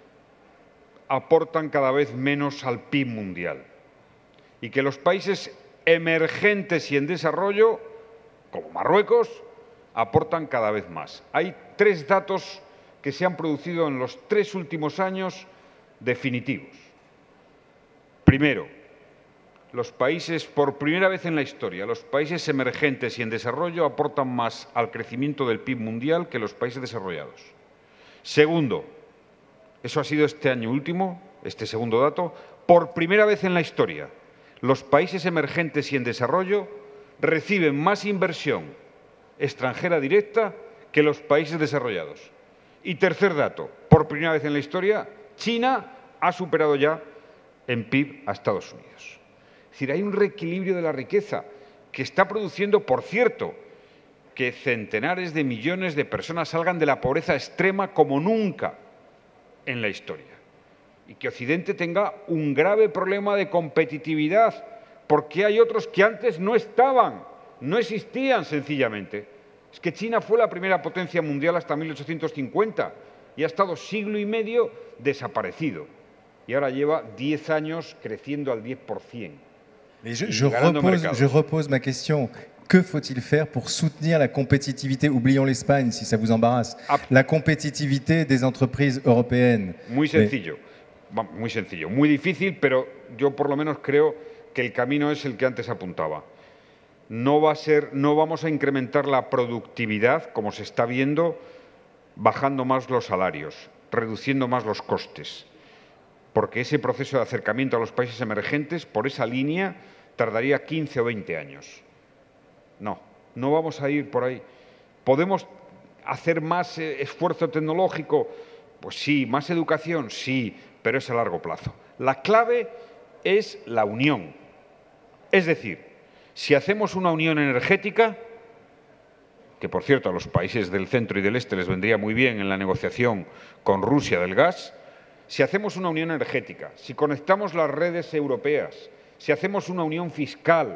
aportan cada vez menos al P I B mundial y que los países emergentes y en desarrollo, como Marruecos, aportan cada vez más. Hay tres datos que se han producido en los tres últimos años definitivos. Primero, los países, por primera vez en la historia, los países emergentes y en desarrollo aportan más al crecimiento del P I B mundial que los países desarrollados. Segundo, eso ha sido este año último, este segundo dato, por primera vez en la historia, los países emergentes y en desarrollo reciben más inversión extranjera directa que los países desarrollados. Y tercer dato, por primera vez en la historia, China ha superado ya en P I B a Estados Unidos. Es decir, hay un reequilibrio de la riqueza que está produciendo, por cierto, que centenares de millones de personas salgan de la pobreza extrema como nunca en la historia. Y que Occidente tenga un grave problema de competitividad, porque hay otros que antes no estaban, no existían sencillamente. Es que China fue la primera potencia mundial hasta mil ochocientos cincuenta y ha estado siglo y medio desaparecido. Y ahora lleva diez años creciendo al diez por cien. Mais je, je, repose, je repose ma question. Que faut-il faire pour soutenir la compétitivité? Oublions l'Espagne, si ça vous embarrasse. Ah. La compétitivité des entreprises européennes. Muy sencillo, Mais... muy sencillo. Muy difícil, pero yo por lo menos creo que el camino es el que antes apuntaba. No va a ser, no vamos a incrementar la productividad, como se está viendo, bajando más los salarios, reduciendo más los costes. Porque ese proceso de acercamiento a los países emergentes, por esa línea, tardaría quince o veinte años. No, no vamos a ir por ahí. ¿Podemos hacer más esfuerzo tecnológico? Pues sí. ¿Más educación? Sí, pero es a largo plazo. La clave es la unión. Es decir, si hacemos una unión energética, que por cierto a los países del centro y del este les vendría muy bien en la negociación con Rusia del gas, si hacemos una unión energética, si conectamos las redes europeas, si hacemos una unión fiscal,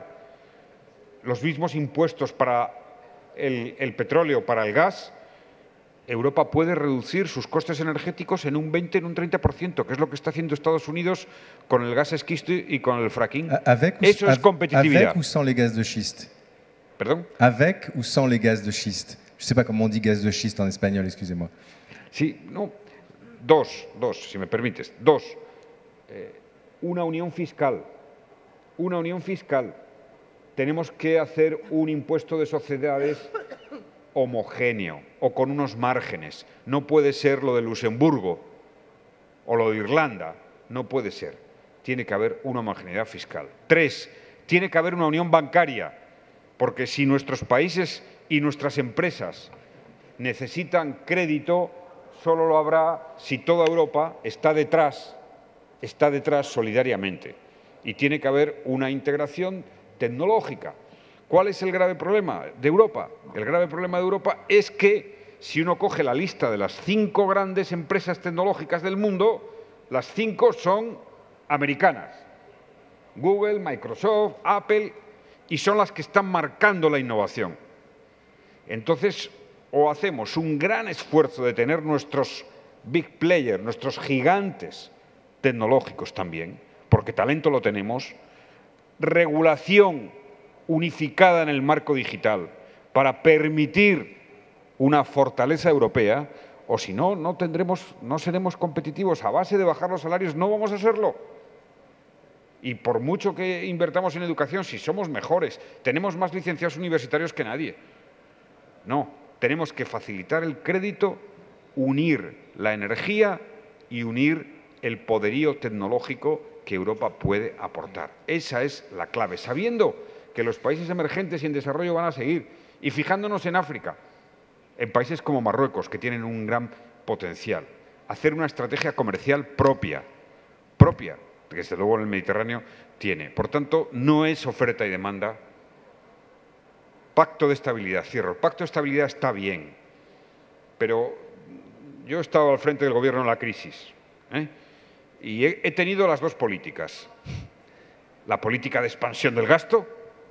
los mismos impuestos para el, el petróleo, para el gas, Europa puede reducir sus costes energéticos en un veinte, en un treinta por ciento, que es lo que está haciendo Estados Unidos con el gas esquisto y con el fracking. Avec Eso ou, es competitividad. Avec ou sans les gaz de schiste? ¿Perdón? Avec ou sans les gaz de schiste? Je ne sais pas comment on dit gaz de schiste en espagnol, excusez-moi. Sí, no. Dos, dos, si me permites. Dos. Eh, una unión fiscal. Una unión fiscal. Tenemos que hacer un impuesto de sociedades homogéneo o con unos márgenes. No puede ser lo de Luxemburgo o lo de Irlanda. No puede ser. Tiene que haber una homogeneidad fiscal. Tres, tiene que haber una unión bancaria, porque si nuestros países y nuestras empresas necesitan crédito, solo lo habrá si toda Europa está detrás, está detrás solidariamente. Y tiene que haber una integración tecnológica. ¿Cuál es el grave problema de Europa? El grave problema de Europa es que si uno coge la lista de las cinco grandes empresas tecnológicas del mundo, las cinco son americanas. Google, Microsoft, Apple, y son las que están marcando la innovación. Entonces, o hacemos un gran esfuerzo de tener nuestros big players, nuestros gigantes tecnológicos también, porque talento lo tenemos, regulación unificada en el marco digital para permitir una fortaleza europea, o si no, no tendremos, no seremos competitivos. A base de bajar los salarios no vamos a serlo. Y por mucho que invertamos en educación, si somos mejores, tenemos más licenciados universitarios que nadie. No, tenemos que facilitar el crédito, unir la energía y unir el poderío tecnológico que Europa puede aportar. Esa es la clave, sabiendo que los países emergentes y en desarrollo van a seguir, y fijándonos en África, en países como Marruecos, que tienen un gran potencial. Hacer una estrategia comercial propia, propia, que desde luego en el Mediterráneo tiene. Por tanto, no es oferta y demanda. Pacto de estabilidad, cierro. El pacto de estabilidad está bien, pero yo he estado al frente del gobierno en la crisis, ¿eh? y he, he tenido las dos políticas. La política de expansión del gasto,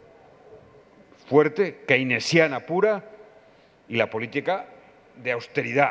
fuerte, keynesiana pura, y la política de austeridad.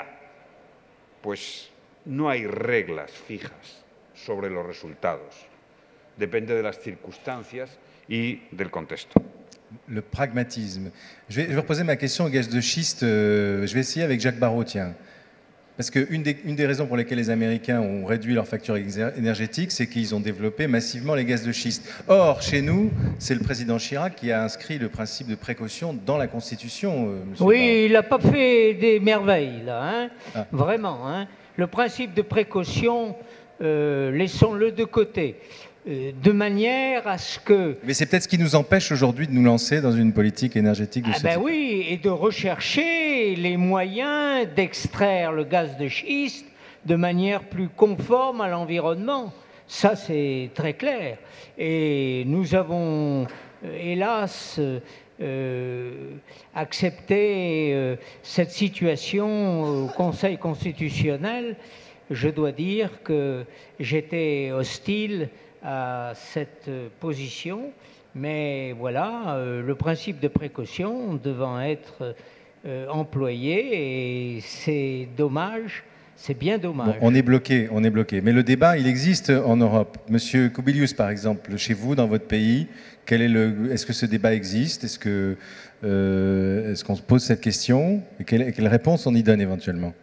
Pues no hay reglas fijas sobre los resultados. Depende de las circunstancias y del contexto. Le pragmatisme. Je vais, je vais reposer ma question au gaz de schiste. Euh, je vais essayer avec Jacques Barrot, tiens. Parce qu'une des, une des raisons pour lesquelles les Américains ont réduit leur facture énergétique, c'est qu'ils ont développé massivement les gaz de schiste. Or, chez nous, c'est le président Chirac qui a inscrit le principe de précaution dans la Constitution. Euh, monsieur oui, Barrot. il n'a pas fait des merveilles, là. Hein. Ah. Vraiment. Hein. Le principe de précaution, euh, laissons-le de côté. De manière à ce que... Mais c'est peut-être ce qui nous empêche aujourd'hui de nous lancer dans une politique énergétique de ah ce ben type. oui, et de rechercher les moyens d'extraire le gaz de schiste de manière plus conforme à l'environnement. Ça, c'est très clair. Et nous avons, hélas, euh, accepté euh, cette situation au Conseil constitutionnel. Je dois dire que j'étais hostile à cette position, mais voilà, euh, le principe de précaution devant être euh, employé, et c'est dommage, c'est bien dommage. Bon, on est bloqué, on est bloqué. Mais le débat, il existe en Europe. Monsieur Kubilius, par exemple, chez vous, dans votre pays, quel est le, est-ce que ce débat existe? Est-ce que, euh, est-ce qu'on se pose cette question? Et quelle, quelle réponse on y donne éventuellement?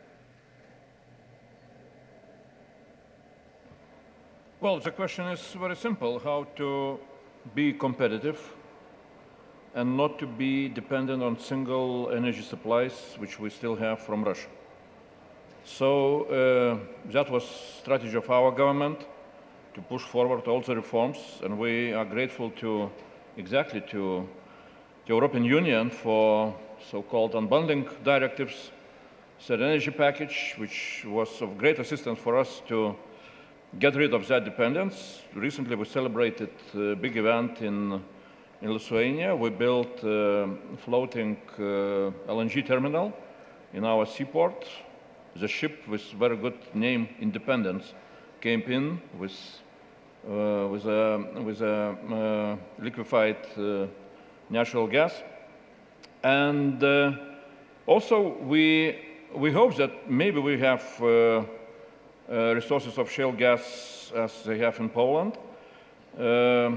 Well, the question is very simple, how to be competitive and not to be dependent on single energy supplies, which we still have from Russia. So uh, that was strategy of our government, to push forward all the reforms, and we are grateful to exactly to the European Union for so-called unbundling directives, third energy package, which was of great assistance for us to get rid of that dependence. Recently we celebrated a big event in, in Lithuania. We built a floating uh, L N G terminal in our seaport. The ship with very good name, Independence, came in with, uh, with a, with a uh, liquefied uh, natural gas. And uh, also we, we hope that maybe we have uh, Uh, resources of shale gas as they have in Poland. Uh,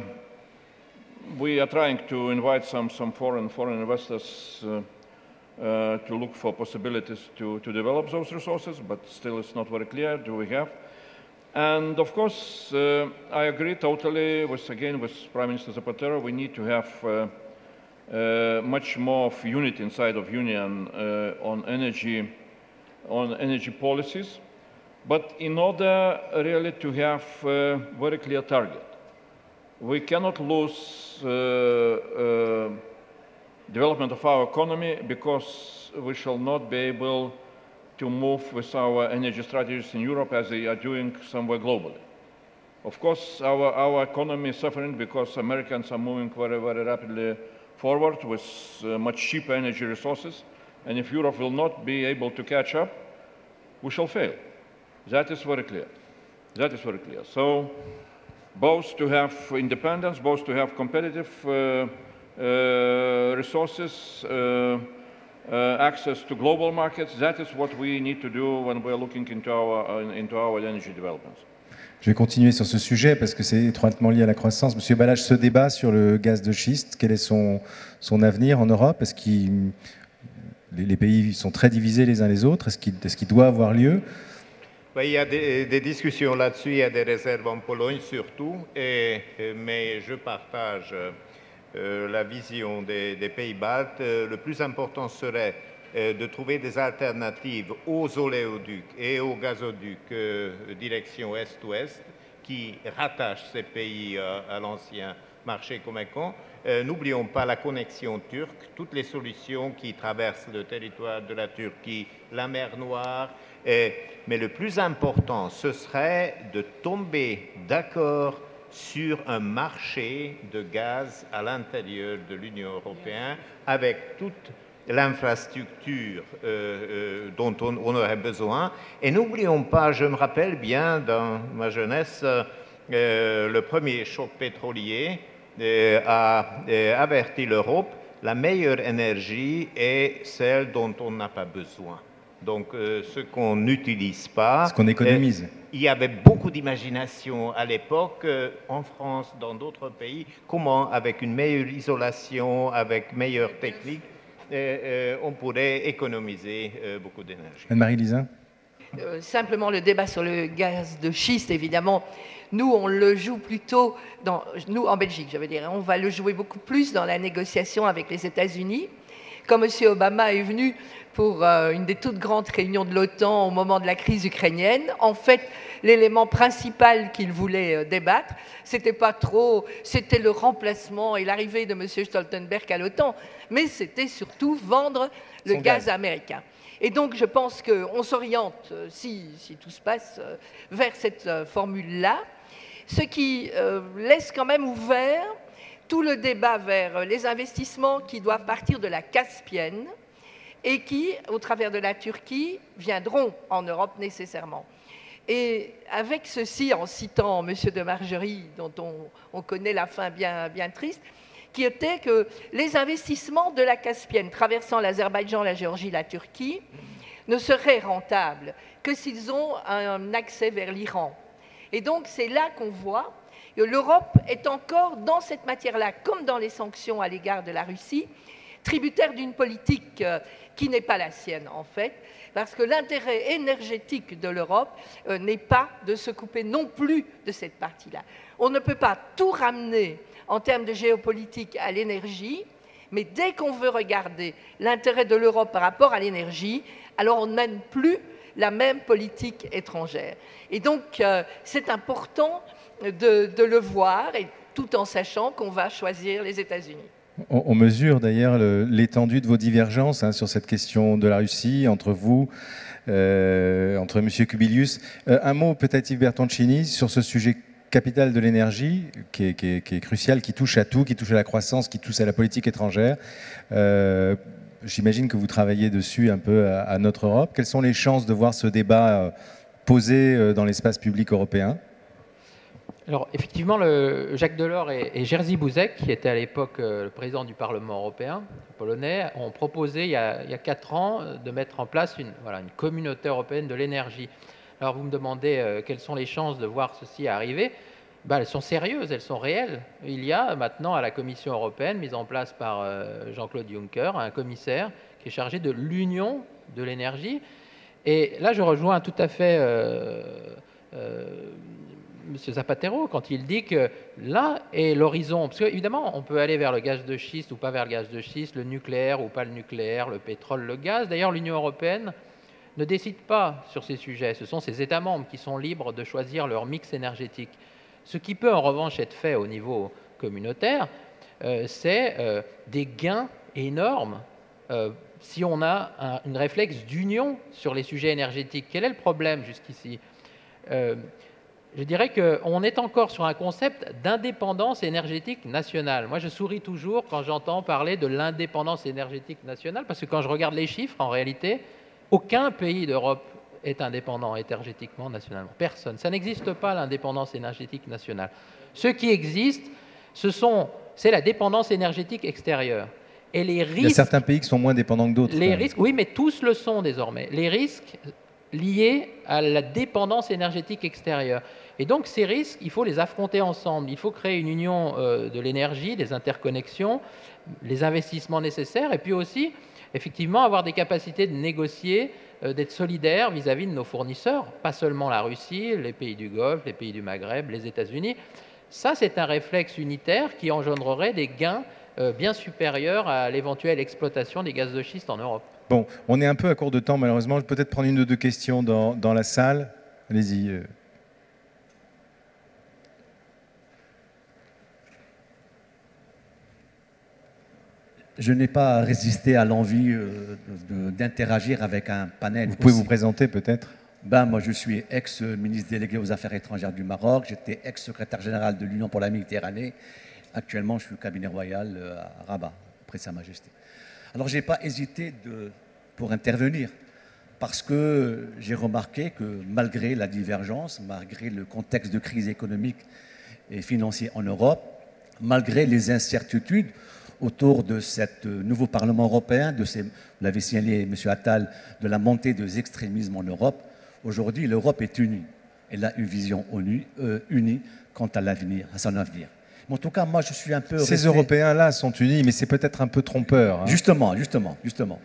we are trying to invite some, some foreign, foreign investors uh, uh, to look for possibilities to, to develop those resources, but still it's not very clear, do we have? And of course, uh, I agree totally with, again, with Prime Minister Zapatero, we need to have uh, uh, much more of unity inside of Union uh, on energy, on energy policies. But in order really to have a very clear target, we cannot lose uh, uh, development of our economy because we shall not be able to move with our energy strategies in Europe as they are doing somewhere globally. Of course, our, our economy is suffering because Americans are moving very, very rapidly forward with uh, much cheaper energy resources. And if Europe will not be able to catch up, we shall fail. That is very clear. That is very clear. So both to have independence, both to have competitive uh, uh, resources, uh, uh, access to global markets. That is what we need to do when we are looking into our, uh, into our energy developments. Je vais continuer sur ce sujet parce que c'est étroitement lié à la croissance. Monsieur Balázs, ce débat sur le gaz de schiste, quel est son, son avenir en Europe? Est-ce que les, les pays sont très divisés les uns les autres? Est-ce qu'il est-ce qu'il doit avoir lieu? Oui, il y a des, des discussions là-dessus, il y a des réserves en Pologne surtout, et, mais je partage euh, la vision des, des pays baltes. Le plus important serait euh, de trouver des alternatives aux oléoducs et aux gazoducs euh, direction est-ouest qui rattachent ces pays euh, à l'ancien marché commun. Euh, N'oublions pas la connexion turque, toutes les solutions qui traversent le territoire de la Turquie, la mer Noire. Et, mais le plus important, ce serait de tomber d'accord sur un marché de gaz à l'intérieur de l'Union européenne avec toute l'infrastructure euh, euh, dont on, on aurait besoin. Et n'oublions pas, je me rappelle bien dans ma jeunesse, euh, le premier choc pétrolier euh, a euh, averti l'Europe, la meilleure énergie est celle dont on n'a pas besoin. Donc, euh, ce qu'on n'utilise pas. Ce qu'on économise. Euh, il y avait beaucoup d'imagination à l'époque, euh, en France, dans d'autres pays, comment, avec une meilleure isolation, avec meilleure technique, euh, euh, on pourrait économiser euh, beaucoup d'énergie. Anne-Marie Lisin. Euh, simplement le débat sur le gaz de schiste, évidemment, nous, on le joue plutôt, dans, nous en Belgique, je veux dire, on va le jouer beaucoup plus dans la négociation avec les États-Unis. Quand M. Obama est venu pour euh, une des toutes grandes réunions de l'OTAN au moment de la crise ukrainienne, en fait, l'élément principal qu'il voulait euh, débattre, c'était pas trop, c'était le remplacement et l'arrivée de M. Stoltenberg à l'OTAN, mais c'était surtout vendre le Son gaz, gaz américain. Et donc, je pense qu'on s'oriente, euh, si, si tout se passe, euh, vers cette euh, formule-là, ce qui euh, laisse quand même ouvert tout le débat vers les investissements qui doivent partir de la Caspienne et qui, au travers de la Turquie, viendront en Europe nécessairement. Et avec ceci, en citant M. de Margerie, dont on, on connaît la fin bien, bien triste, qui était que les investissements de la Caspienne traversant l'Azerbaïdjan, la Géorgie, la Turquie, ne seraient rentables que s'ils ont un accès vers l'Iran. Et donc, c'est là qu'on voit que l'Europe est encore, dans cette matière-là, comme dans les sanctions à l'égard de la Russie, tributaire d'une politique euh, qui n'est pas la sienne, en fait, parce que l'intérêt énergétique de l'Europe euh, n'est pas de se couper non plus de cette partie-là. On ne peut pas tout ramener en termes de géopolitique à l'énergie, mais dès qu'on veut regarder l'intérêt de l'Europe par rapport à l'énergie, alors on ne mène plus la même politique étrangère. Et donc, euh, c'est important de, de le voir, et tout en sachant qu'on va choisir les États-Unis. On, on mesure d'ailleurs l'étendue de vos divergences hein, sur cette question de la Russie, entre vous, euh, entre M. Kubilius. Euh, un mot peut-être Yves Bertoncini sur ce sujet capital de l'énergie, qui est, qui, est, qui est crucial, qui touche à tout, qui touche à la croissance, qui touche à la politique étrangère. Euh, J'imagine que vous travaillez dessus un peu à, à notre Europe. Quelles sont les chances de voir ce débat euh, posé dans l'espace public européen ? Alors, effectivement, le, Jacques Delors et, et Jerzy Buzek, qui était à l'époque euh, le président du Parlement européen polonais, ont proposé il y a, il y a quatre ans de mettre en place une, voilà, une communauté européenne de l'énergie. Alors, vous me demandez euh, quelles sont les chances de voir ceci arriver. Ben, elles sont sérieuses, elles sont réelles. Il y a maintenant à la Commission européenne, mise en place par euh, Jean-Claude Juncker, un commissaire qui est chargé de l'union de l'énergie. Et là, je rejoins tout à fait euh, euh, M. Zapatero quand il dit que là est l'horizon. Parce qu'évidemment, on peut aller vers le gaz de schiste ou pas vers le gaz de schiste, le nucléaire ou pas le nucléaire, le pétrole, le gaz. D'ailleurs, l'Union européenne ne décide pas sur ces sujets. Ce sont ces États membres qui sont libres de choisir leur mix énergétique. Ce qui peut en revanche être fait au niveau communautaire, euh, c'est euh, des gains énormes euh, si on a un une réflexe d'union sur les sujets énergétiques. Quel est le problème jusqu'ici ? euh, Je dirais qu'on est encore sur un concept d'indépendance énergétique nationale. Moi, je souris toujours quand j'entends parler de l'indépendance énergétique nationale, parce que quand je regarde les chiffres, en réalité, aucun pays d'Europe est indépendant énergétiquement nationalement. Personne. Ça n'existe pas, l'indépendance énergétique nationale. Ce qui existe, ce sont c'est la dépendance énergétique extérieure. Et les risques, il y a certains pays qui sont moins dépendants que d'autres. Les risques, oui, mais tous le sont désormais. Les risques liés à la dépendance énergétique extérieure. Et donc ces risques, il faut les affronter ensemble. Il faut créer une union euh, de l'énergie, des interconnexions, les investissements nécessaires, et puis aussi, effectivement, avoir des capacités de négocier, euh, d'être solidaires vis-à-vis de nos fournisseurs, pas seulement la Russie, les pays du Golfe, les pays du Maghreb, les États-Unis. Ça, c'est un réflexe unitaire qui engendrerait des gains euh, bien supérieurs à l'éventuelle exploitation des gaz de schiste en Europe. Bon, on est un peu à court de temps, malheureusement. Je vais peut-être prendre une ou deux questions dans, dans la salle. Allez-y. Euh. Je n'ai pas résisté à l'envie euh, d'interagir avec un panel. Vous pouvez aussi. vous présenter peut-être? Ben, moi, je suis ex-ministre délégué aux Affaires étrangères du Maroc. J'étais ex-secrétaire général de l'Union pour la Méditerranée. Actuellement, je suis au cabinet royal à Rabat, près de Sa Majesté. Alors, je n'ai pas hésité de, pour intervenir, parce que j'ai remarqué que malgré la divergence, malgré le contexte de crise économique et financière en Europe, malgré les incertitudes autour de ce nouveau Parlement européen, de ces, vous l'avez signalé, M. Attal, de la montée des extrémismes en Europe, aujourd'hui, l'Europe est unie. Elle a une vision unie, euh, unie quant à l'avenir, à son avenir. Mais en tout cas, moi, je suis un peu... Ces resté... Européens-là sont unis, mais c'est peut-être un peu trompeur. Hein. Justement, justement, justement.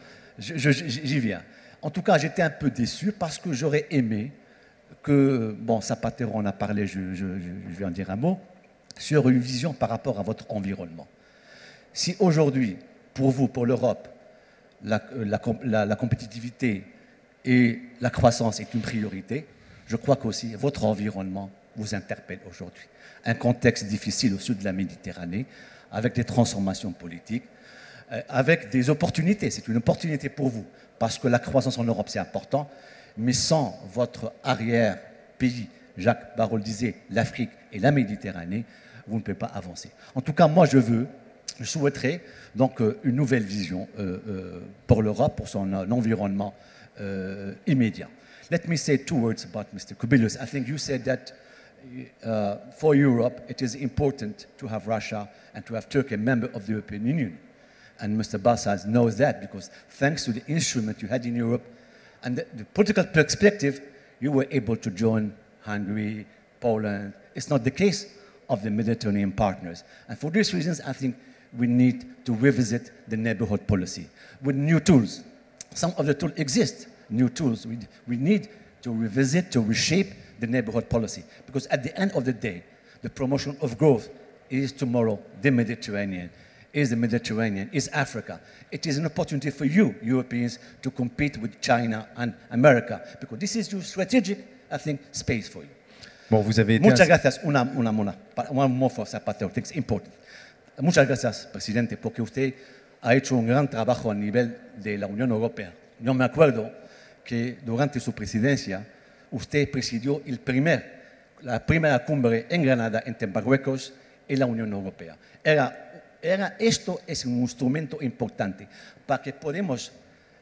J'y viens. En tout cas, j'étais un peu déçu parce que j'aurais aimé que, bon, Zapatero en a parlé, je, je, je vais en dire un mot, sur une vision par rapport à votre environnement. Si aujourd'hui, pour vous, pour l'Europe, la, la, la, la compétitivité et la croissance est une priorité, je crois qu'aussi votre environnement vous interpelle aujourd'hui. Un contexte difficile au sud de la Méditerranée, avec des transformations politiques, euh, avec des opportunités. C'est une opportunité pour vous, parce que la croissance en Europe, c'est important, mais sans votre arrière-pays, Jacques Barrot disait, l'Afrique et la Méditerranée, vous ne pouvez pas avancer. En tout cas, moi, je veux, je souhaiterais donc euh, une nouvelle vision euh, euh, pour l'Europe, pour son euh, environnement euh, immédiat. Let me say two words about Mister Kubilius. I think you said that uh, for Europe, it is important to have Russia and to have Turkey a member of the European Union. And Mister Bassas knows that because thanks to the instrument you had in Europe and the, the political perspective, you were able to join Hungary, Poland. It's not the case of the Mediterranean partners. And for these reasons, I think we need to revisit the neighborhood policy with new tools. Some of the tools exist, new tools. We, we need to revisit, to reshape the neighborhood policy. Because at the end of the day, the promotion of growth is tomorrow the Mediterranean, is the Mediterranean, is Africa. It is an opportunity for you, Europeans, to compete with China and America, because this is your strategic, I think, space for you. Bon, vous avez été Muchas gracias. Una, una, una, one more for Zapatero. I think it's important. Muchas gracias, presidente, porque usted ha hecho un gran trabajo a nivel de la Unión Europea. Yo me acuerdo que durante su presidencia usted presidió el primer, la primera cumbre en Granada entre Marruecos y la Unión Europea. Era, era, esto es un instrumento importante para que podamos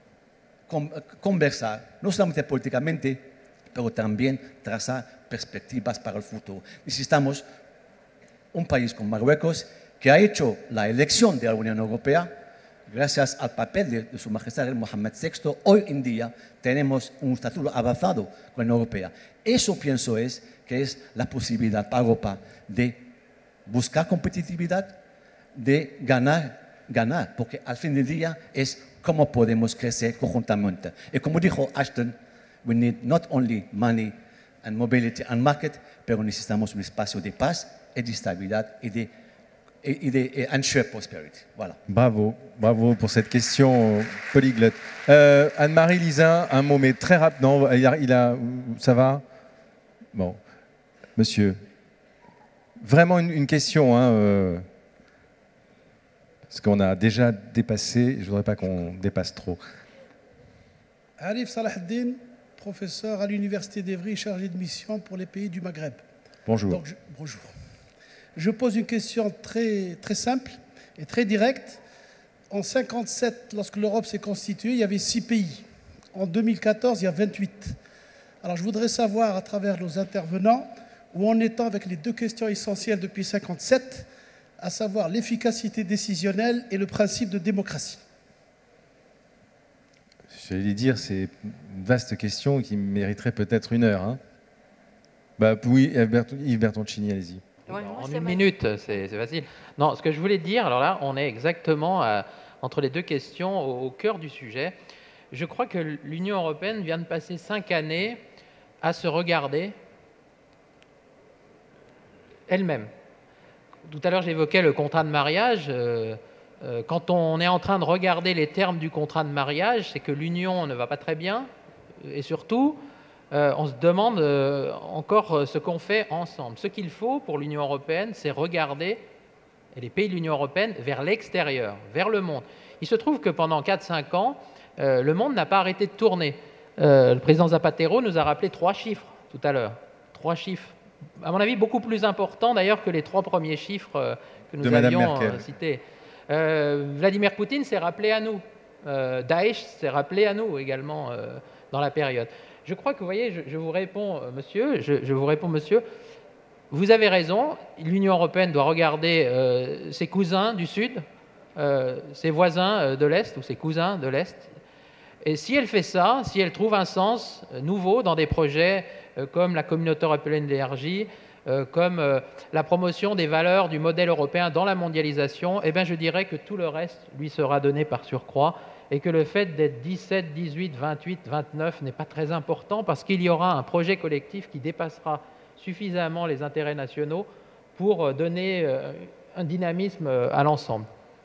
conversar, no solamente políticamente, pero también trazar perspectivas para el futuro. Necesitamos un país como Marruecos que ha hecho la elección de la Unión Europea gracias al papel de, de su Majestad el Mohammed sexto. Hoy en día tenemos un estatuto avanzado con la Unión Europea. Eso pienso es que es la posibilidad para Europa de buscar competitividad, de ganar, ganar, porque al fin del día es cómo podemos crecer conjuntamente. Y como dijo Ashton, we need not only money and mobility and market, pero necesitamos un espacio de paz y de estabilidad y de, y de et and share prosperity. Voilà. Bravo, bravo pour cette question polyglotte. Euh, Anne-Marie Lizin, un mot, mais très rapide. Non, il a, il a, ça va? Bon, monsieur. Vraiment une, une question, hein, euh, parce qu'on a déjà dépassé, je ne voudrais pas qu'on dépasse trop. Arif Salahdin, professeur à l'Université d'Evry, chargé de mission pour les pays du Maghreb. Bonjour. Donc, je, bonjour. Je pose une question très, très simple et très directe. En mille neuf cent cinquante-sept, lorsque l'Europe s'est constituée, il y avait six pays. En deux mille quatorze, il y a vingt-huit. Alors je voudrais savoir, à travers nos intervenants, où en étant avec les deux questions essentielles depuis mille neuf cent cinquante-sept, à savoir l'efficacité décisionnelle et le principe de démocratie. J'allais dire, c'est une vaste question qui mériterait peut-être une heure. Hein. Bah, oui, Yves Bertoncini, allez-y. Ouais, en une minute, c'est facile. Non, ce que je voulais dire, alors là, on est exactement à, entre les deux questions au, au cœur du sujet. Je crois que l'Union européenne vient de passer cinq années à se regarder elle-même. Tout à l'heure, j'évoquais le contrat de mariage. Euh, euh, quand on est en train de regarder les termes du contrat de mariage, c'est que l'Union ne va pas très bien. Et surtout, euh, on se demande euh, encore ce qu'on fait ensemble. Ce qu'il faut pour l'Union européenne, c'est regarder, et les pays de l'Union européenne, vers l'extérieur, vers le monde. Il se trouve que pendant quatre cinq ans, euh, le monde n'a pas arrêté de tourner. Euh, le président Zapatero nous a rappelé trois chiffres tout à l'heure. Trois chiffres. À mon avis, beaucoup plus importants d'ailleurs que les trois premiers chiffres euh, que nous de avions euh, cités. Euh, Vladimir Poutine s'est rappelé à nous. Euh, Daesh s'est rappelé à nous également euh, dans la période. Je crois que, vous voyez, je, je vous réponds, euh, monsieur, je, je vous réponds, monsieur, vous avez raison, l'Union européenne doit regarder euh, ses cousins du Sud, euh, ses voisins euh, de l'Est, ou ses cousins de l'Est. Et si elle fait ça, si elle trouve un sens euh, nouveau dans des projets euh, comme la Communauté européenne de l'énergie, euh, comme euh, la promotion des valeurs du modèle européen dans la mondialisation, eh bien, je dirais que tout le reste lui sera donné par surcroît et que le fait d'être dix-sept, dix-huit, vingt-huit, vingt-neuf n'est pas très important parce qu'il y aura un projet collectif qui dépassera suffisamment les intérêts nationaux pour donner euh, un dynamisme à l'ensemble.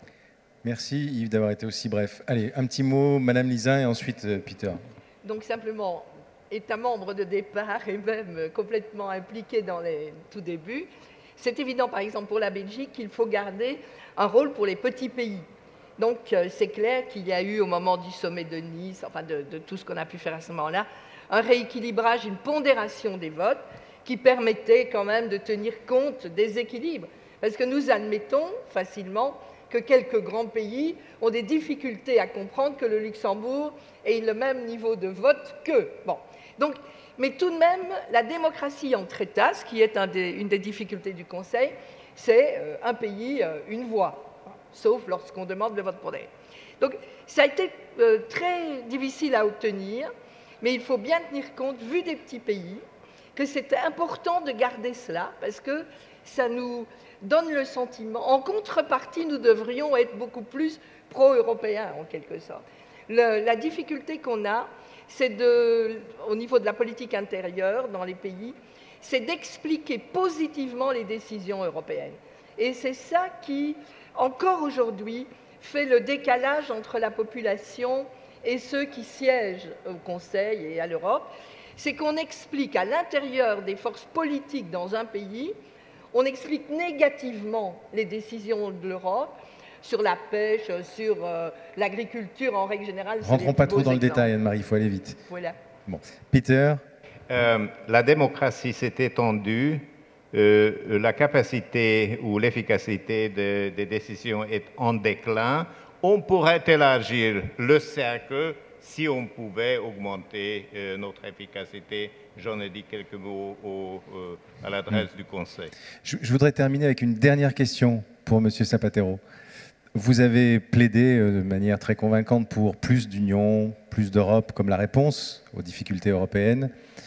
Merci Yves d'avoir été aussi bref. Allez, un petit mot, Madame Lisa, et ensuite euh, Peter. Donc simplement, État membre de départ et même complètement impliqué dans les tout débuts, c'est évident par exemple pour la Belgique qu'il faut garder un rôle pour les petits pays. Donc c'est clair qu'il y a eu au moment du sommet de Nice, enfin de, de tout ce qu'on a pu faire à ce moment-là, un rééquilibrage, une pondération des votes qui permettait quand même de tenir compte des équilibres. Parce que nous admettons facilement que quelques grands pays ont des difficultés à comprendre que le Luxembourg ait le même niveau de vote qu'eux. Bon. Donc, mais tout de même, la démocratie entre États, ce qui est un des, une des difficultés du Conseil, c'est euh, un pays, euh, une voix, sauf lorsqu'on demande le vote pondéré. Donc, ça a été euh, très difficile à obtenir, mais il faut bien tenir compte, vu des petits pays, que c'était important de garder cela, parce que ça nous donne le sentiment, en contrepartie, nous devrions être beaucoup plus pro-européens, en quelque sorte. Le, la difficulté qu'on a, c'est de, au niveau de la politique intérieure dans les pays, c'est d'expliquer positivement les décisions européennes. Et c'est ça qui, encore aujourd'hui, fait le décalage entre la population et ceux qui siègent au Conseil et à l'Europe. C'est qu'on explique à l'intérieur des forces politiques dans un pays, on explique négativement les décisions de l'Europe sur la pêche, sur euh, l'agriculture en règle générale. Rentrons pas trop dans exemples. le détail, Anne-Marie, il faut aller vite. Voilà. Bon. Peter euh, La démocratie s'est étendue, euh, la capacité ou l'efficacité de, des décisions est en déclin. On pourrait élargir le cercle si on pouvait augmenter euh, notre efficacité. J'en ai dit quelques mots au, euh, à l'adresse mmh. du Conseil. Je, je voudrais terminer avec une dernière question pour M. Zapatero. Vous avez plaidé euh, de manière très convaincante pour plus d'union, plus d'Europe comme la réponse aux difficultés européennes,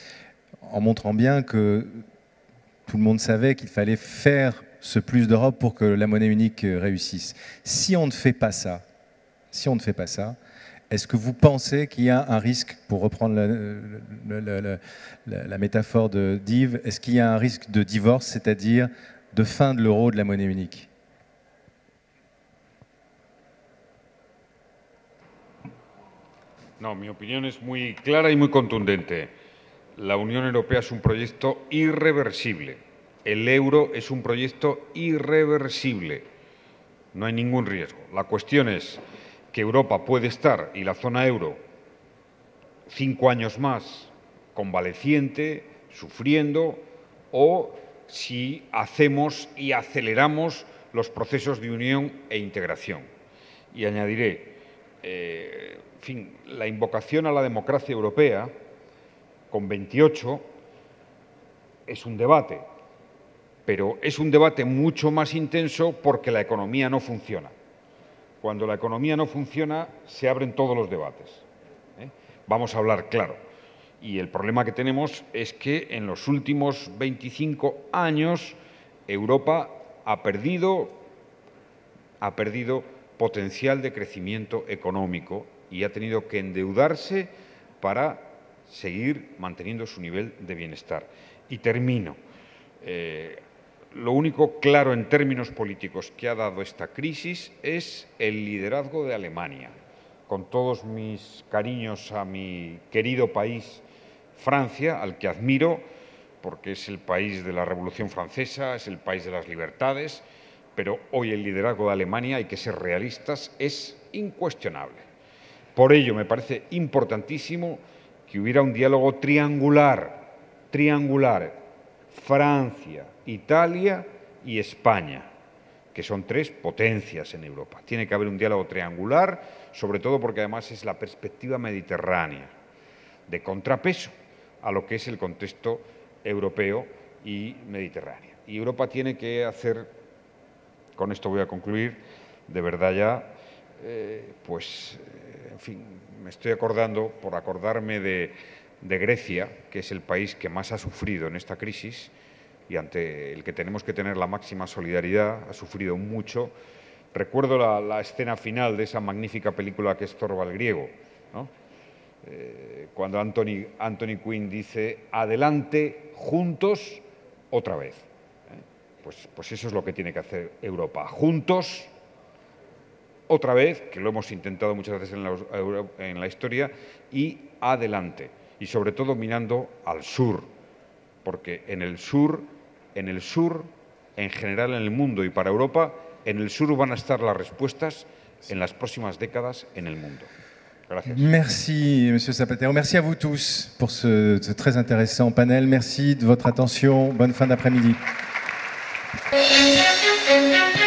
en montrant bien que tout le monde savait qu'il fallait faire ce plus d'Europe pour que la monnaie unique réussisse. Si on ne fait pas ça, si on ne fait pas ça, est-ce que vous pensez qu'il y a un risque, pour reprendre la, la, la, la, la métaphore de d'Yves, est-ce qu'il y a un risque de divorce, c'est-à-dire de fin de l'euro, de la monnaie unique? No, mi opinión es muy clara y muy contundente. La Unión Europea es un proyecto irreversible. El euro es un proyecto irreversible. No hay ningún riesgo. La cuestión es que Europa puede estar, y la zona euro, cinco años más convaleciente, sufriendo, o si hacemos y aceleramos los procesos de unión e integración. Y añadiré, eh, en fin, la invocación a la democracia europea, con veintiocho, es un debate. pero es un debate mucho más intenso porque la economía no funciona. Cuando la economía no funciona, se abren todos los debates. ¿eh? Vamos a hablar claro. Y el problema que tenemos es que en los últimos veinticinco años Europa ha perdido, ha perdido potencial de crecimiento económico y ha tenido que endeudarse para seguir manteniendo su nivel de bienestar. Y termino. Eh, lo único claro en términos políticos que ha dado esta crisis es el liderazgo de Alemania. Con todos mis cariños a mi querido país Francia, al que admiro, porque es el país de la Revolución Francesa, es el país de las libertades, pero hoy el liderazgo de Alemania, hay que ser realistas, es incuestionable. Por ello me parece importantísimo que hubiera un diálogo triangular, triangular, Francia, Italia y España, que son tres potencias en Europa. Tiene que haber un diálogo triangular, sobre todo porque además es la perspectiva mediterránea, de contrapeso a lo que es el contexto europeo y mediterráneo. Y Europa tiene que hacer, con esto voy a concluir, de verdad ya, eh, pues, eh, en fin, me estoy acordando, por acordarme de, de Grecia, que es el país que más ha sufrido en esta crisis y ante el que tenemos que tener la máxima solidaridad, ha sufrido mucho. Recuerdo la, la escena final de esa magnífica película que es Torvald griego, ¿no? Eh, cuando Anthony, Anthony Quinn dice adelante, juntos, otra vez. ¿Eh? Pues, pues eso es lo que tiene que hacer Europa. Juntos, otra vez, que lo hemos intentado muchas veces en la, en la historia, y adelante. Y sobre todo mirando al sur, porque en el sur, en el sur, en general en el mundo y para Europa, en el sur van a estar las respuestas en las próximas décadas en el mundo. Gracias. Merci, Monsieur Zapatero. Merci à vous tous pour ce, ce très intéressant panel. Merci de votre attention. Bonne fin d'après-midi.